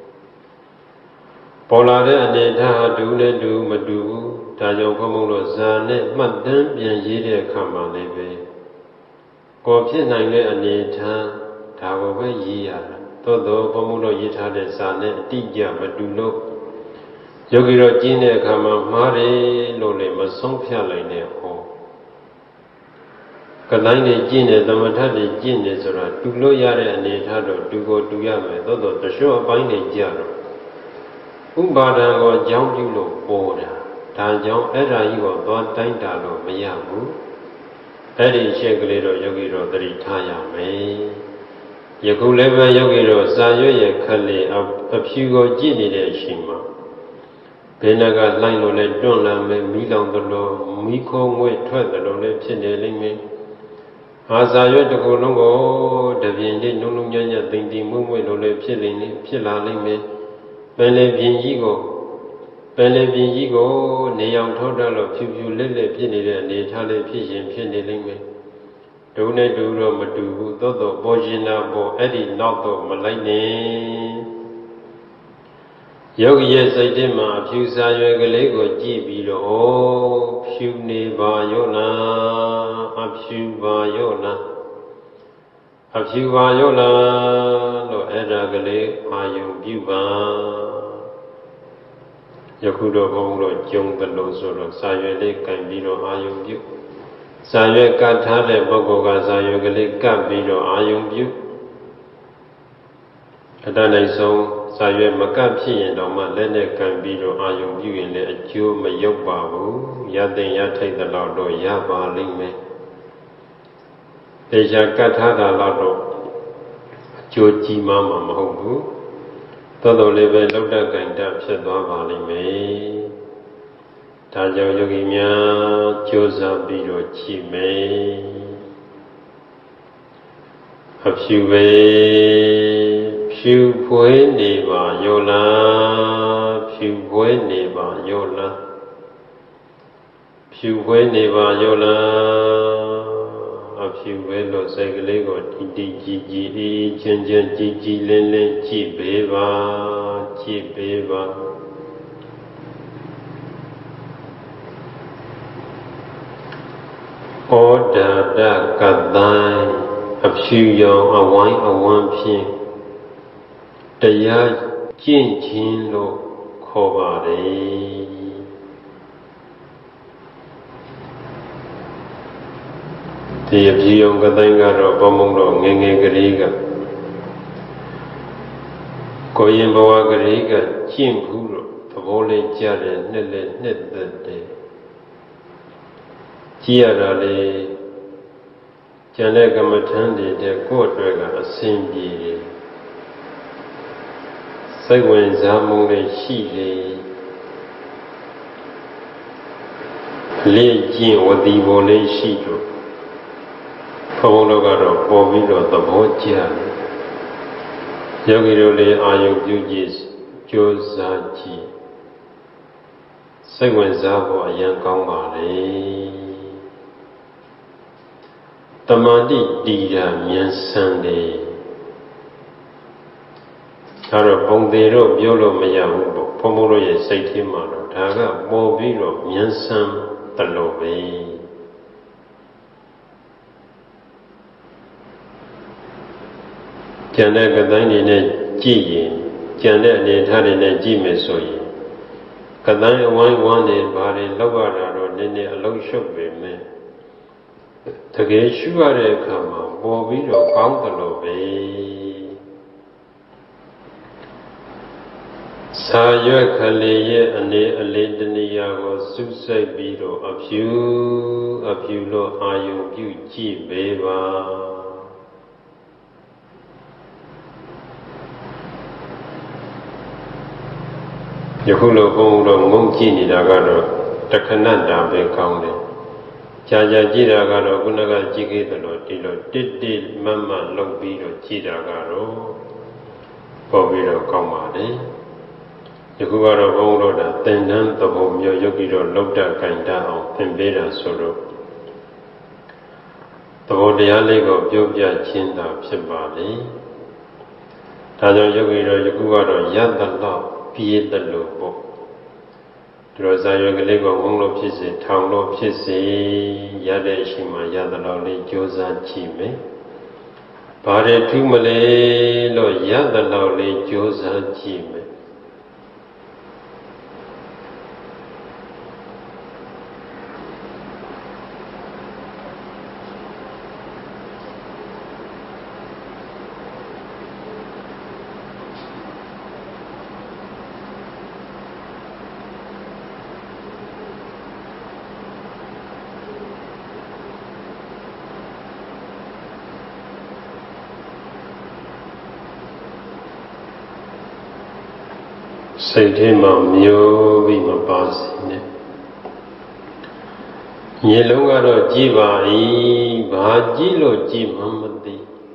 ပေါ်လာတဲ့အနေထားဒုနဲ့ဒုမတူဘူးဒါကြောင့်ဘုံဘုံတို့ဇာနဲ့မှတ်တမ်းပြန်ရေးတဲ့အခါမှာလည်းပဲကိုဖြစ်နိုင်တဲ့အနေထားဒါကိုပဲရေးရတာသို့သောဘုံဘုံတို့ရေးထားတဲ့ဇာနဲ့အတိအကျမတူလို့ယောဂီတော်ကျင်းတဲ့အခါမှာမှားတယ်လို့လည်းမဆုံးဖြတ်နိုင်တဲ့ဟောကတိုင်းတွေကျင့်တယ်သမထတွေကျင့်တယ်ဆိုတာတူလို့ရတဲ့အနေထားတော့တူကိုတူရမယ်သို့သောတချို့အပိုင်းတွေကြတော့ဥပါဒံကိုအကြောင်းပြုလို့ပေါ်တာဒါကြောင့်အဲ့ဒါကြီးကိုသွားတိုင်းတာလို့မရဘူးအဲ့ဒီအချက်ကလေးတော့ယောဂီတော်သတိထားရမယ်ယခုလည်းပဲယောဂီတော်စာရွက်ရဲ့ခက်လေအဖြူကိုကြည့်နေတဲ့အချိန်မှာဘယ်နှကလှိုင်းလို့လဲတွန့်လာမယ်မီးလောင်သလိုမီးခိုးငွေ့ထွက်သလိုလည်းဖြစ်နေလိမ့်မယ်အာစာရွက်တစ်ခုလုံးကိုတပြင်းလေးလုံးလုံးညံ့ညံ့သိမ့်သိမ့်မွေ့မွေ့လို့လည်းဖြစ်နေလိမ့်ဖြစ်လာလိမ့်မယ်ပင်လေပြင်းကြီးကိုပင်လေပြင်းကြီးကိုနေအောင်ထောက်တလို့ဖြူဖြူလက်လက်ဖြစ်နေတဲ့အနေထားလေးဖြစ်ရင်ဖြစ်နေလိမ့်မယ်ဒုနဲ့ဒုတော့မတူဘူးသို့တော့ပေါ်ရှင်တာပေါ်အဲ့ဒီနောက်တော့မလိုက်နဲ့ယောဂီရဲ့စိတ်ထဲမှာအဖြူစာရွယ်ကလေးကိုကြည့်ပြီးတော့ဩဖြူနေပါရောလားအဖြူပါရောလားအဖြူပါရောလားလို့အဲ့ဒါကလေးအာယုံပြုပါယခုတော့ဘုန်းတော်ကျုံသလုံးဆိုတော့စာရွယ်လေးကင်ပြီးတော့အာယုံပြုစာရွက်ကတ်ထားတဲ့ပုဂ္ဂိုလ်ကစာရွက်ကလေးကပ်ပြီးတော့အာယုံပြုအတတ်နိုင်ဆုံးစာရွက်မကပ်ဖြစ်ရင်တော့မှလက်နဲ့ကင်ပြီးတော့အာယုံပြုရင်လည်းအကျိုးမရောက်ပါဘူးရတဲ့ရထိုက်တဲ့လောက်တော့ရပါလိမ့်မယ်တေချာကတ်ထားတာတော့အကျိုးကြီးမှမမဟုတ်ဘူးတော်တော်လေးပဲလောက်တက်ကင်တဖြစ်သွားပါလိမ့်မယ်ဒါကြောင့်ယောဂီများကြိုးစားပြီးတော့ကြည့်မယ်အဖြူပဲဖြူဖွေးနေပါရောလားဖြူဖွေးနေပါရောလားဖြူဖွေးနေပါရောလားအဖြူပဲလို့စိတ်ကလေးကိုတိတိကြည်ကြည်အေးချင်းချင်းကြည်ကြည်လင်းလင်းကြည့်ပေးပါကြည့်ပေးပါဩဒါဒကတိုင်းအဖြူရောင်အဝိုင်းအဝန်းဖြင့်တရားကျင့်ခြင်းလို့ခေါ်ပါတယ်ဒီအဖြူရောင်ကတိုင်းကတော့ဘုံဘုံတော့ငယ်ငယ်ကလေးကကိုရင်ဘဝကလေးကကျင့်ဘူးလို့သဘောလေးကြားတယ်နှစ်လက်နှစ်သက်တယ်ကြည့်ရတာလေကျန်တဲ့ကမ္မထမ်းတွေကိုယ့်အတွက်ကအဆင်ပြေတယ်စိတ်ဝင်စားမှုလည်းရှိတယ်လေ့ကျင့်ဝတိပေါ်လေးရှိတော့ဘုန်းတော်ကတော့ပေါ်ပြီးတော့သဘောကျတယ်ယောဂီတို့လည်းအာယုပြုကြည့်ကြိုးစားကြည့်စိတ်ဝင်စားဖို့အရင်ကောင်းပါလေတမာတိတည်တာမြန်ဆန်တယ်ဒါတော့ပုံသေးတော့ပြောလို့မရဘူးပေါ့ဘုန်းဘုန်းတို့ရဲ့စိတ်ထဲမှာတော့ဒါကပေါ်ပြီးတော့မြန်ဆန်တလို့ပဲကျန်တဲ့ကတိုင်းတွေနဲ့ကြည့်ရင်ကျန်တဲ့အနေထားတွေနဲ့ကြည့်မယ်ဆိုရင်ကတိုင်းအဝိုင်းဝန်းနေဘာတွေလောက်ရတာတော့နည်းနည်းအလုံးရှုပ်ပေမဲ့တကယ်ရှုရတဲ့အခါမှာပေါ်ပြီးတော့ကောင်းတယ်လို့ပဲစာရွက်ကလေးရဲ့အနေအလေးတနေရာကိုစုစိုက်ပြီးတော့အဖြူအဖြူလို့အာယုံပြုကြည့်ပေးပါယခုလိုဘုန်းတော်ငုံကြည့်နေတာကတော့တခဏတာပဲကောင်းတယ်ကြာကြာကြည့်တာကတော့ခုနကကြည့်ခဲ့သလိုဒီလိုတစ်တစ်မတ်မတ်လုပ်ပြီးတော့ကြည့်တာကတော့ပေါ်ပြီးတော့ကောင်းပါတယ်ယခုကတော့ဘုန်းတော်ကသင်္นานသဘောမျိုးယောဂီတို့လောက်တကင်တအောင်သင်ပေးတာဆိုတော့သဘောတရားလေးကိုပြောပြခြင်းသာဖြစ်ပါလေဒါကြောင့်ယောဂီတို့ယခုကတော့ရသလောက်ပြည့်တယ်လို့ပေါ့ဒီလိုဇာရွက်ကလေးကိုဝုန်းလို့ဖြစ်စေထောင်လို့ဖြစ်စေရတဲ့အချိန်မှာရသလောက်လေးကြိုးစားကြည့်မယ်ဘာတွေထူးမလဲလို့ရသလောက်လေးကြိုးစားကြည့်မယ်စိတ်ထဲမှာမျိုးပြီးမပါစေနဲ့မျက်လုံးကတော့ကြည့်ပါ၏ဘာကြည့်လို့ကြည့်မှမသိ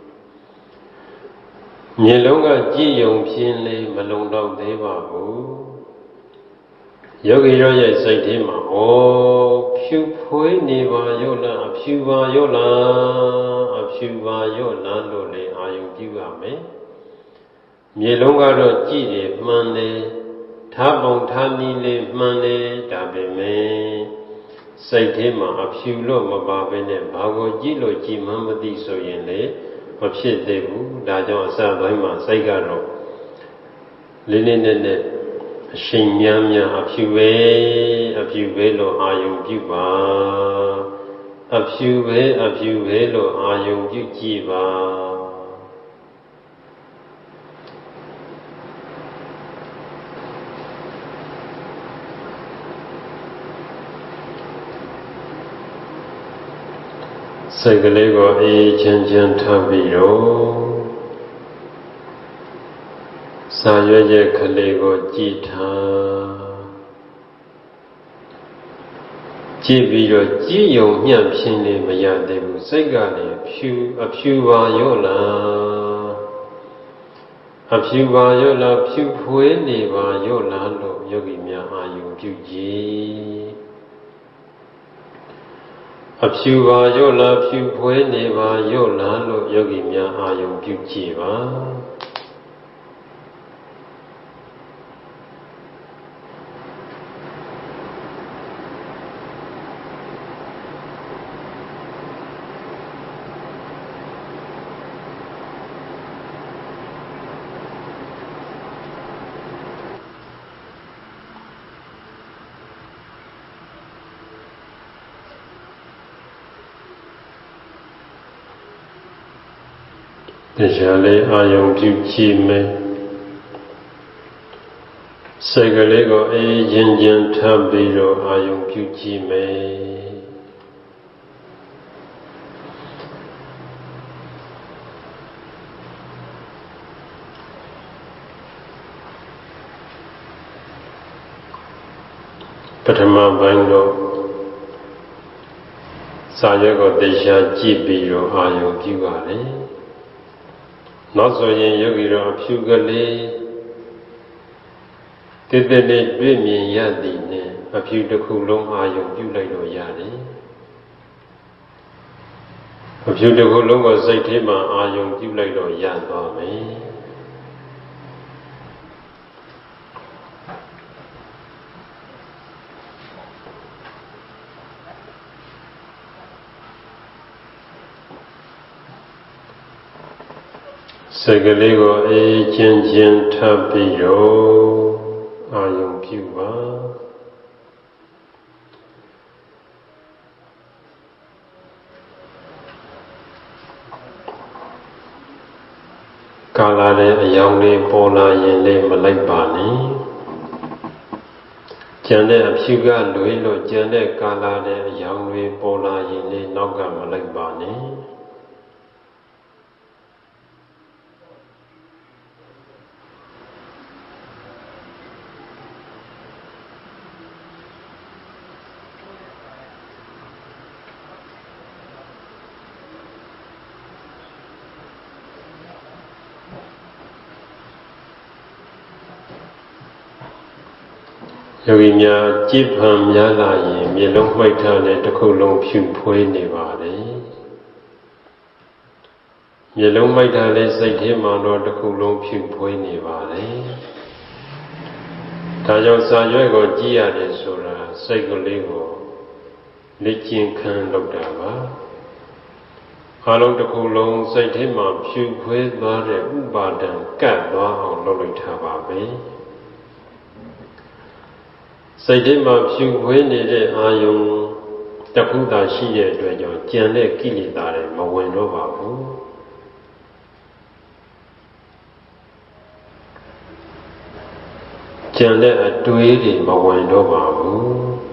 မျက်လုံးကကြည့်ယုံဖြင့်လေမလုံတော့သေးပါဘူးယောဂီတို့ရဲ့စိတ်ထဲမှာဩဖြူဖွေးနေပါရောလားအဖြူပါရောလားအဖြူပါရောလားလို့လေအာယုံပြုရမယ်မျက်လုံးကတော့ကြည့်တယ်မှန်တယ်ထားပုံထားနည်းလေးမှန်တယ်ဒါပေမဲ့စိတ်ထဲမှာအဖြူလို့မပါဘဲနဲ့ဘာကိုကြည့်လို့ကြည့်မှမသိဆိုရင်လေမဖြစ်သေးဘူးဒါကြောင့်အစပိုင်းမှာစိတ်ကတော့လေးလေးနက်နက်အရှိန်များများအဖြူပဲအဖြူပဲလို့အာယုံပြုပါအဖြူပဲအဖြူပဲလို့အာယုံပြုကြည့်ပါစိတ်ကလေးကိုအေးချမ်းချမ်းထားပြီးတော့စာရွက်ရဲ့ကလေးကိုကြည်ထားကြည့်ပြီးတော့ကြည်ယုံညံ့ဖြင်းလေးမရသေးဘူးစိတ်ကလည်းဖြူအဖြူပါရောလားအဖြူပါရောလားဖြူဖွေးနေပါရောလားလို့ယောဂီများအာယုံပြုကြည်အဖြူပါရောလားဖြူဖွေးနေပါရောလားလို့ယောဂီများအာယုံပြုကြည်ပါတရားလေးအာယုံပြုကြည့်မယ်စိတ်ကလေးကိုအေးချမ်းချမ်းထားပြီးတော့အာယုံပြုကြည့်မယ်ပထမပိုင်းတော့စာရွက်ကိုသေချာကြည့်ပြီးတော့အာရုံပြုပါတယ်နောက်ဆိုရင်ယောဂီတော်အဖြူကလေးတည်တည်လေးတွေ့မြင်ရသည်နဲ့အဖြူတစ်ခုလုံးအာရုံပြုလိုက်လို့ရတယ်အဖြူတစ်ခုလုံးကိုစိတ်ထဲမှာအာရုံပြုလိုက်တော့ရသွားမယ်စိတ်ကလေးကိုအေးချမ်းချမ်းထပ်ပြီးတော့အာရုံပြုပါကာလာတဲ့အယောင်လေးပေါ်လာရင်လည်းမလိုက်ပါနဲ့ကျန်တဲ့အဖြူကလွေးလို့ကျန်တဲ့ကာလာတဲ့အယောင်တွေပေါ်လာရင်လည်းနောက်ကမလိုက်ပါနဲ့ယောဂီများကြည်ဖန်များလာရင်မျက်လုံးမှိတ်ထားတဲ့တစ်ခုလုံးဖြူဖွေးနေပါတယ်မျက်လုံးမှိတ်ထားတဲ့စိတ်ထဲမှာတော့တစ်ခုလုံးဖြူဖွေးနေပါတယ်ဒါကြောင့်စာရွက်ကိုကြည့်ရတယ်ဆိုတာစိတ်ကလေးကိုလက်ကျင်ခံလုပ်တာပါအားလုံးတစ်ခုလုံးစိတ်ထဲမှာဖြူဖွေးသွားတဲ့ဥပါဒံကတ်သွားအောင်လုပ်လိုက်တာပါပဲစိတ်ထဲမှာဖြူဖွေးနေတဲ့အာယုံတစ်ခုသာရှိတဲ့အတွက်ကြောင့်ကြံတဲ့ကိလေသာတွေမဝင်တော့ပါဘူးကြံတဲ့အတွေးတွေမဝင်တော့ပါဘူး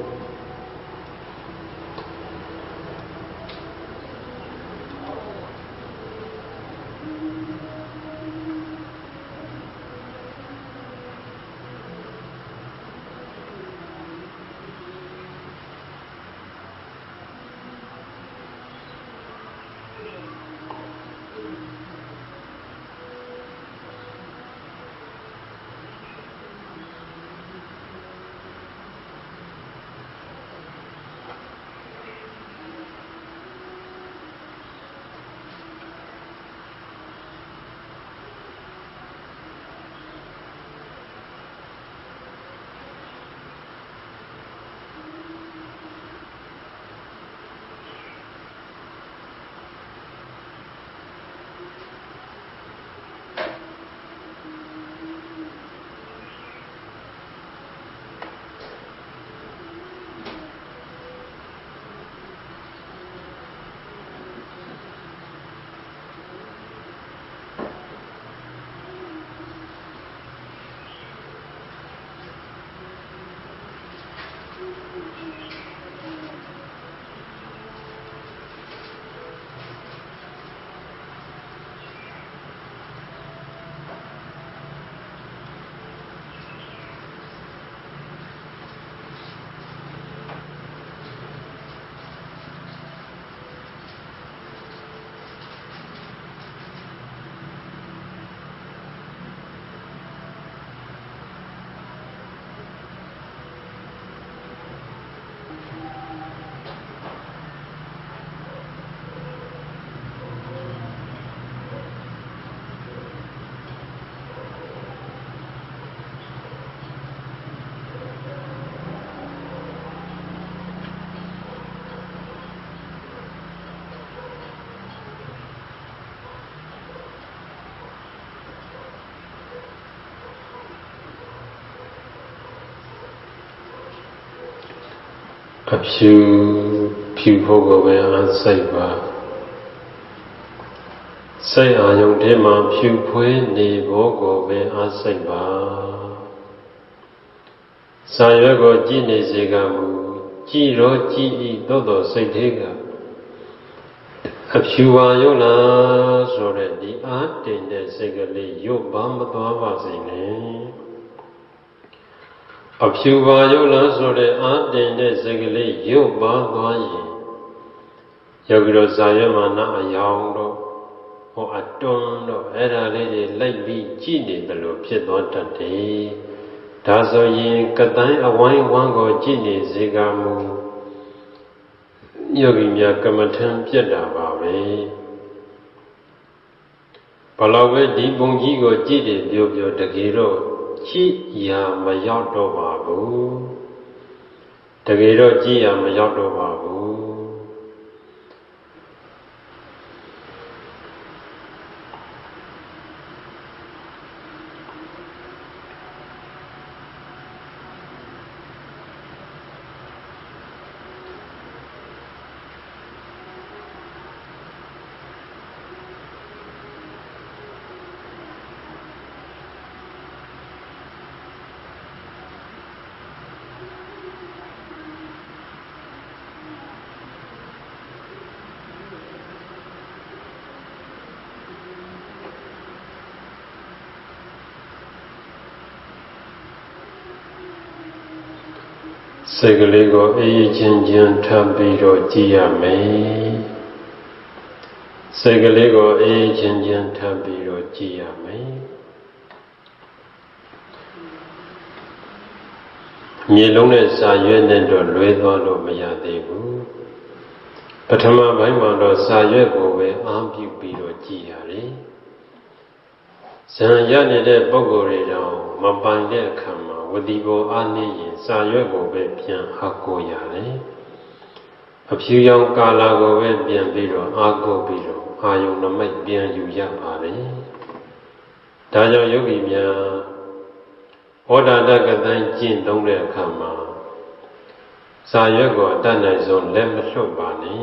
အဖြူဖြူဖို့ကိုပဲအားစိတ်ပါစိတ်အာယုံထဲမှာဖြူဖွေးနေဖို့ကိုပဲအားစိတ်ပါစာရွက်ကိုကြည့်နေစေကမူကြည့်တော့ကြည့်ဤသို့သောစိတ်ထဲကအဖြူပါရုံလားဆိုတဲ့ဒီအားတင်တဲ့စိတ်ကလေးရုပ်ပါမသွားပါစေနဲ့အဖြူပါရုပ်လားဆိုတဲ့အာတင်တဲ့စိတ်ကလေးရုပ်ပါသွားရင်ယောဂီတို့ဇာရွက်မာနအယောင်တို့ဟောအတွန်းတို့အဲ့ဒါလေးတွေလိုက်ပြီးကြည့်နေတယ်လို့ဖြစ်သွားတတ်တယ်။ဒါဆိုရင်ကတိုင်းအဝိုင်းဝန်းကိုကြည့်နေစေကမူယောဂီများကမ္မထံပြတ်တာပါပဲ။ဘလောက်ပဲဒီပုံကြီးကိုကြည့်တယ်ပြောပြောတကယ်တော့ကြည့်ရာမရောက်တော့ပါဘူး။တကယ်တော့ကြည့်ရာမရောက်တော့ပါဘူး။စိတ်ကလေးကိုအေးအေးချမ်းချမ်းထားပြီးတော့ကြည့်ရမယ်စိတ်ကလေးကိုအေးအေးချမ်းချမ်းထားပြီးတော့ကြည့်ရမယ်မြေလုံးနဲ့စာရွက်နဲ့တော့လွဲသွားလို့မရသေးဘူးပထမပိုင်းမှာတော့စာရွက်ကိုပဲအားပြုပြီးတော့ကြည့်ရတယ်ဇံရနေတဲ့ပုဂ္ဂိုလ်တွေတော့မပိုင်တဲ့အခါမှာဝတိဘောအားနည်းရင်စာရွက်ကိုပဲပြန်အားကိုးရတယ်အဖြူရောင်ကာလာကိုပဲပြန်ပြီးတော့အားကိုးပြီးတော့အာယုံနမိတ်ပြန်ယူရပါတယ်ဒါကြောင့်ယောဂီများဟောတာတကတိုင်းကျင့်သုံးတဲ့အခါမှာစာရွက်ကိုအတတ်နိုင်ဆုံးလက်မလွတ်ပါနဲ့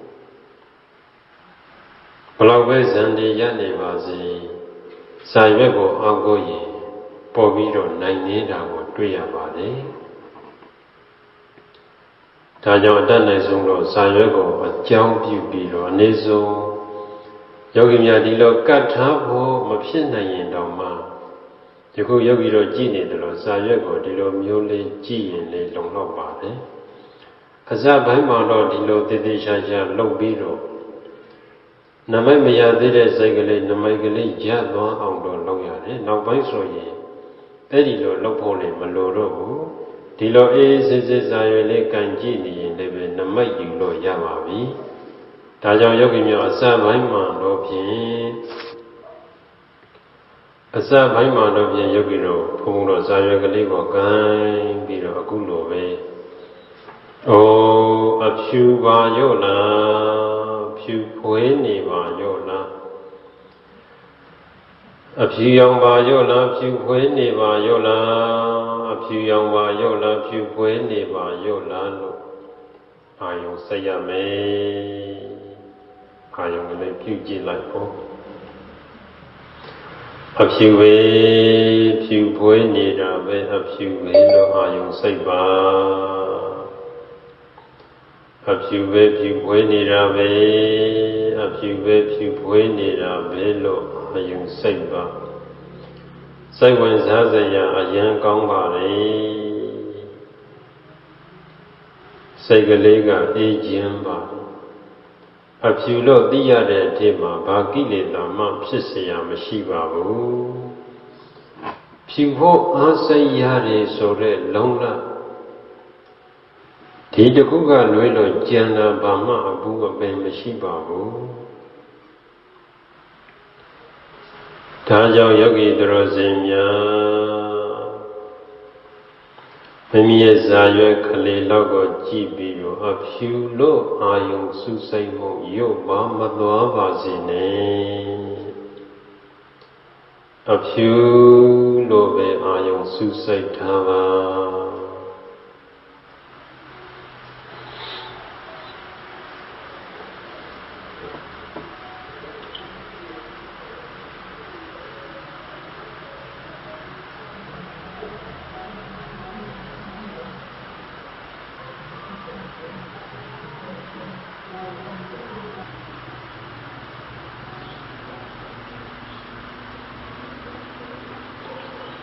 ဘလောက်ပဲဇံတည်ရနေပါစေစာရွက်ကိုအားကိုးရင်ပေါ်ပြီးတော့နိုင်နေတာကိုတွေ့ရပါတယ်ဒါကြောင့်အတတ်နိုင်ဆုံးတော့စာရွက်ကိုအကြောင်းပြုပြီးတော့အနည်းဆုံးယောဂီများဒီလိုကတ်ထားဖို့မဖြစ်နိုင်ရင်တောင်မှယခုယောဂီတို့ကြည်နေတယ်လို့စာရွက်ကိုဒီလိုမျိုးလေးကြည်ရင်လေးလုံလောက်ပါတယ်အစပိုင်းမှာတော့ဒီလိုတည်တည်ရှာရှာလုပ်ပြီးတော့နမိတ်မရသေးတဲ့စိတ်ကလေးနမိတ်ကလေးရသွားအောင်တော့လုပ်ရတယ်နောက်ပိုင်းဆိုရင်အဲ့ဒီလိုလုပ်ဖို့လည်းမလိုတော့ဘူးဒီလိုအေးစစ်စစ်စာရွက်လေးကန်ကြည့်နေရင်လည်းပဲနမိတ်ယူလို့ရပါပြီဒါကြောင့်ယောဂီများအစပိုင်းမှာတော့ဖြင့်အစပိုင်းမှာတော့ဖြင့်ယောဂီတို့ဘုံတော်စာရွက်ကလေးကိုကန်ပြီးတော့အခုလိုပဲအိုးအဖြူပါရော့လားဖြူဖွေးနေပါရော့လားအဖြူရောင်ပါရော့လားဖြူဖွေးနေပါရော့လားအဖြူရောင်ပါရော့လားဖြူဖွေးနေပါရော့လားလို့အာယုံစိတ်ရမယ်အာယုံလေးပြုကြည့်လိုက်ဖို့အဖြူပဲဖြူဖွေးနေတာပဲအဖြူပဲလို့အာယုံစိတ်ပါအဖြူပဲဖြူဖွေးနေတာပဲအဖြူပဲဖြူဖွေးနေတာပဲလို့အာယုံစိတ်ပါစိတ်ဝင်စားစရာအယံကောင်းပါလေစိတ်ကလေးကအေးခြင်းပါအဖြူလို့သိရတဲ့အထက်မှာဘာကိလေသာမှဖြစ်เสียမရှိပါဘူးဖြူဖို့အားစိတ်ရတယ်ဆိုတဲ့လုံးလဒီတစ်ခုကလွဲလို့ကြံတာဘာမှအဘူးအပင်မရှိပါဘူးဒါကြောင့်ယောဂီတော်စင်များမိမိရဲ့ဇာရွက်ကလေးတော့ကိုကြည့်ပြီးတော့အဖြူလို့အာယုံစူးစိမ်မှုရုပ်ပါမသွားပါစေနဲ့အဖြူလို့ပဲအာယုံစူးစိမ်ထားပါ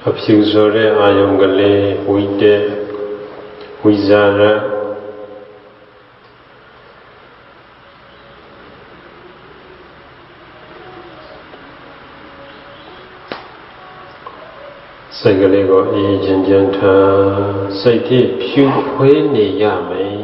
အဖြူဆိုတဲ့အာယုံကလေးဝိတက်ဝိဇာရစိတ်ကလေးကိုအေးချမ်းချမ်းထားစိတ်ที่ဖြူဖွေးနေရမယ်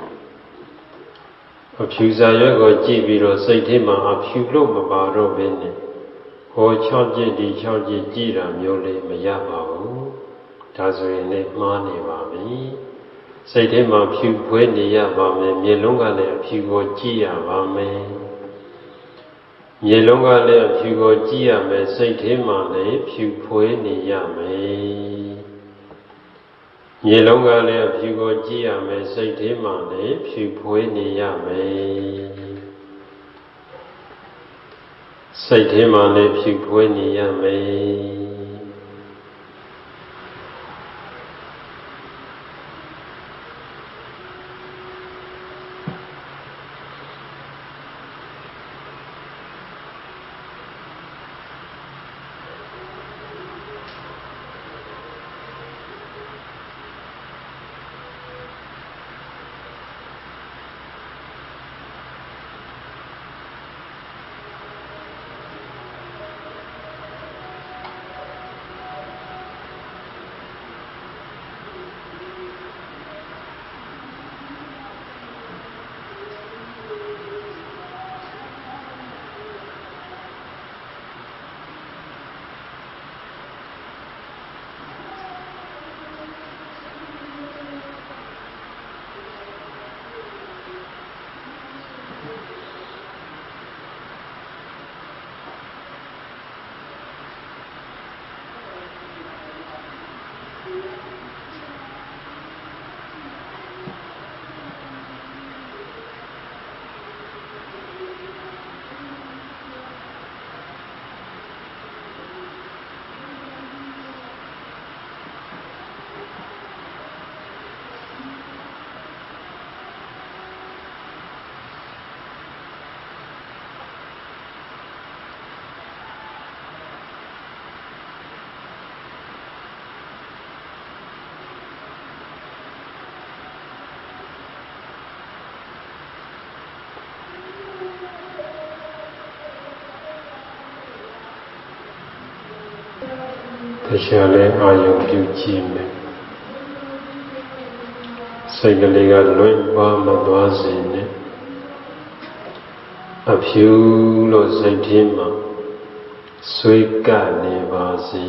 အဖြူစာရွက်ကိုကြည့်ပြီးတော့စိတ်ထဲမှာအဖြူလို့မပါတော့ဘဲနဲ့ဟော၆ကြည့်ဒီ၆ကြည့်ကြည့်တာမျိုးလေးမရပါဘူးဒါဆိုရင်လည်းမှားနေပါပြီစိတ်ထဲမှာဖြူဖွေးနေရပါမယ်မျက်လုံးကလည်းအဖြူကိုကြည့်ရပါမယ်မျက်လုံးကလည်းအဖြူကိုကြည့်ရမယ်စိတ်ထဲမှာလည်းဖြူဖွေးနေရမယ်မျက်လုံးကလည်းအဖြူကိုကြည့်ရမယ်စိတ်ထဲမှာလည်းဖြူဖွေးနေရမယ်စိတ်ထဲမှာလည်းဖြူဖွေးနေရမယ်တရားလည်းအာယုံပြုကြည့်မယ်စိတ်ကလေးကလွင့်ပါမသွားစေနဲ့အဖြူလို့စိတ်ထဲမှာဆွေးကနေပါစေ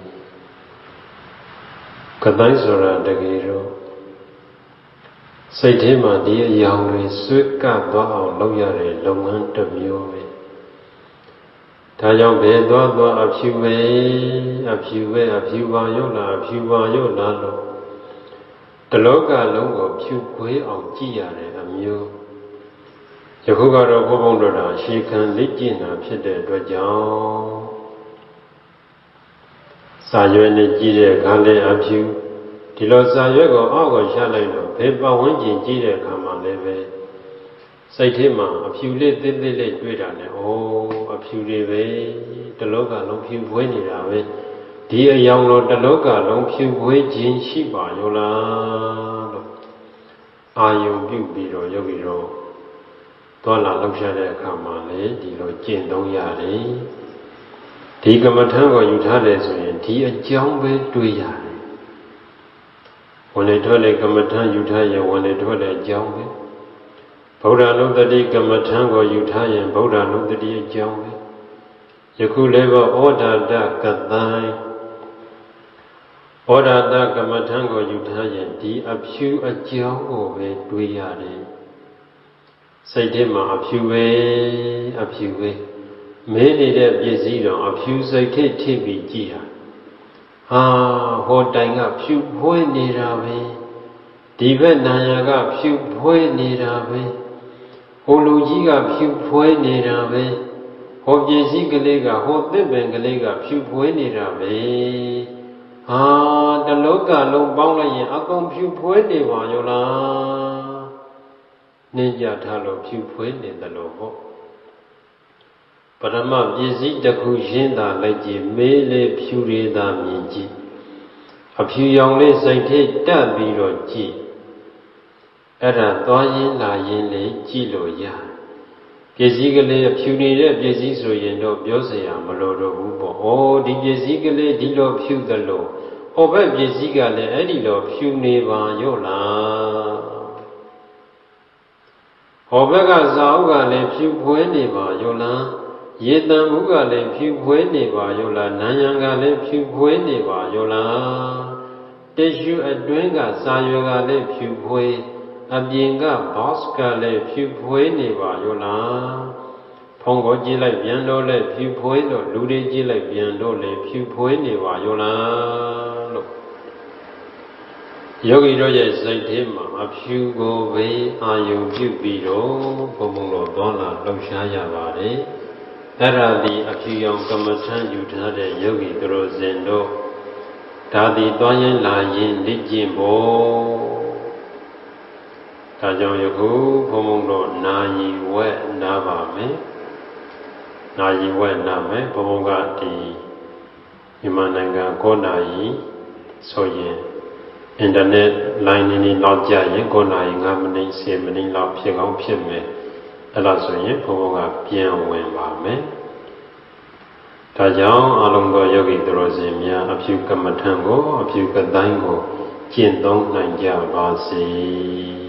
ကတိုင်းဆိုတာတကယ်တော့စိတ်ထဲမှာဒီအယောင်တွေဆွေးကသွားအောင်လုပ်ရတဲ့လုပ်ငန်းတစ်မျိုးပဲဒါကြောင့်ဘယ်သွားသွားအဖြူပဲအဖြူပဲအဖြူပါရောလားအဖြူပါရောလားလို့တလောကလုံးကိုဖြူခွေးအောင်ကြည့်ရတဲ့အမျိုးယခုကတော့ဘုံဘုံတော်တာရှေခံလက်ကျင့်တာဖြစ်တဲ့အတွက်ကြောင့်စာရွက်နဲ့ကြည့်တဲ့အခါလည်းအဖြူဒီလိုစာရွက်ကိုအောက်ကိုချလိုက်တော့ဘယ်ပတ်ဝန်းကျင်ကြည့်တဲ့အခါမှာလည်းပဲစိတ်ထဲမှာအဖြူလေးသေးသေးလေးတွေ့တာနဲ့အိုးအဖြူတွေပဲတလောကလုံးဖြူဖွေးနေတာပဲဒီအယောင်တော့တလောကလုံးဖြူဖွေးခြင်းရှိပါရောလားလို့အာယုံပြုပြီးတော့ယောဂီတော့သွားလာလှုပ်ရှားတဲ့အခါမှာလေဒီလိုကျင့်သုံးရတယ်ဒီကမ္မထံကိုယူထားတယ်ဆိုရင်ဒီအကြောင်းပဲတွေးရတယ်ဝင်လေထွက်လေကမ္မထံယူထားရင်ဝင်လေထွက်လေအကြောင်းပဲဗုဒ္ဓနုတ္တိကမ္မထံကိုယူထားရင်ဗုဒ္ဓနုတ္တိအကြောင်းပဲယခုလည်းဘောဩဒါတကတိုင်းဩဒါတကမ္မထံကိုယူထားရင်ဒီအဖြူအကြောင်းကိုပဲတွေးရတယ်စိတ်ထဲမှာအဖြူပဲအဖြူပဲမင်းနေတဲ့ပစ္စည်းတော်အဖြူစိတ်ထိထိပြီးကြည့်တာဟာဟောတိုင်ကဖြူဖွေးနေတာပဲဒီဘက်နာယာကဖြူဖွေးနေတာပဲဟိုလူကြီးကဖြူဖွေးနေတာပဲဟောပစ္စည်းကလေးကဟောသစ်ပင်ကလေးကဖြူဖွေးနေတာပဲဟာတလောကလုံးပေါင်းလိုက်ရင်အကုန်ဖြူဖွေးနေပါရောလားနှင်းကြထားလို့ဖြူဖွေးနေတယ်လို့ဟောပရမပစ္စည်းတစ်ခုရှင်းသာလိုက်ကြည့်မေးလေဖြူရည်သာမြင်ကြည့်အဖြူရောင်လေးစိတ်ထိတက်ပြီးတော့ကြည့်အဲ့ဒါသွားရင်းလာရင်းလေးကြည့်လို့ရပစ္စည်းကလေးအဖြူနေတဲ့ပစ္စည်းဆိုရင်တော့ပြောစရာမလိုတော့ဘူးပေါ့။ဩဒီပစ္စည်းကလေးဒီလိုဖြူသလိုဟောဘက်ပစ္စည်းကလည်းအဲ့ဒီလိုဖြူနေပါရော့လားဟောဘက်ကဇာဥကလည်းဖြူဖွေးနေပါရော့လားရေတံမှုကလည်းဖြူဖွေးနေပါရော့လားနံရံကလည်းဖြူဖွေးနေပါရော့လားတရှုအတွင်းကစာရွယ်ကလည်းဖြူဖွေးအပြင်ကဘော့စ်ကလည်းဖြူဖွေးနေပါရောလားဖုံကိုကြည့်လိုက်ပြန်တော့လည်းဖြူဖွေးတော့လူတွေကြည့်လိုက်ပြန်တော့လည်းဖြူဖွေးနေပါရောလားလို့ယောဂီတို့ရဲ့စိတ်ထဲမှာအဖြူကိုပဲအာယုံပြုပြီးတော့ဘုံဘုံတော်သွားလာလှုပ်ရှားရပါတယ်အဲ့ဒါဒီအဖြူရောင်ကမ္မထမ်းယူထားတဲ့ယောဂီတို့စင်တို့ဒါဒီသွားရင်လာရင်လေ့ကျင့်ဖို့ဒါကြောင့်ယခုဘုံဘုံတော်နာယီဝက်နားပါမယ်နာယီဝက်နားမယ်ဘုံဘုံကဒီမြန်မာနိုင်ငံကိုနာယီဆိုရင်အင်တာနက်လိုင်းနေလောက်ကြရင်ကိုနာယီ၅မိနစ်၁၀မိနစ်လောက်ဖြစ်ကောင်းဖြစ်မယ်အဲ့ဒါဆိုရင်ဘုံဘုံကပြန်ဝင်ပါမယ်ဒါကြောင့်အလုံးသောယောဂီသူတော်စင်များအဖြူကမ္မထံကိုအဖြူကတိုင်းကိုကျင့်သုံးနိုင်ကြပါစေ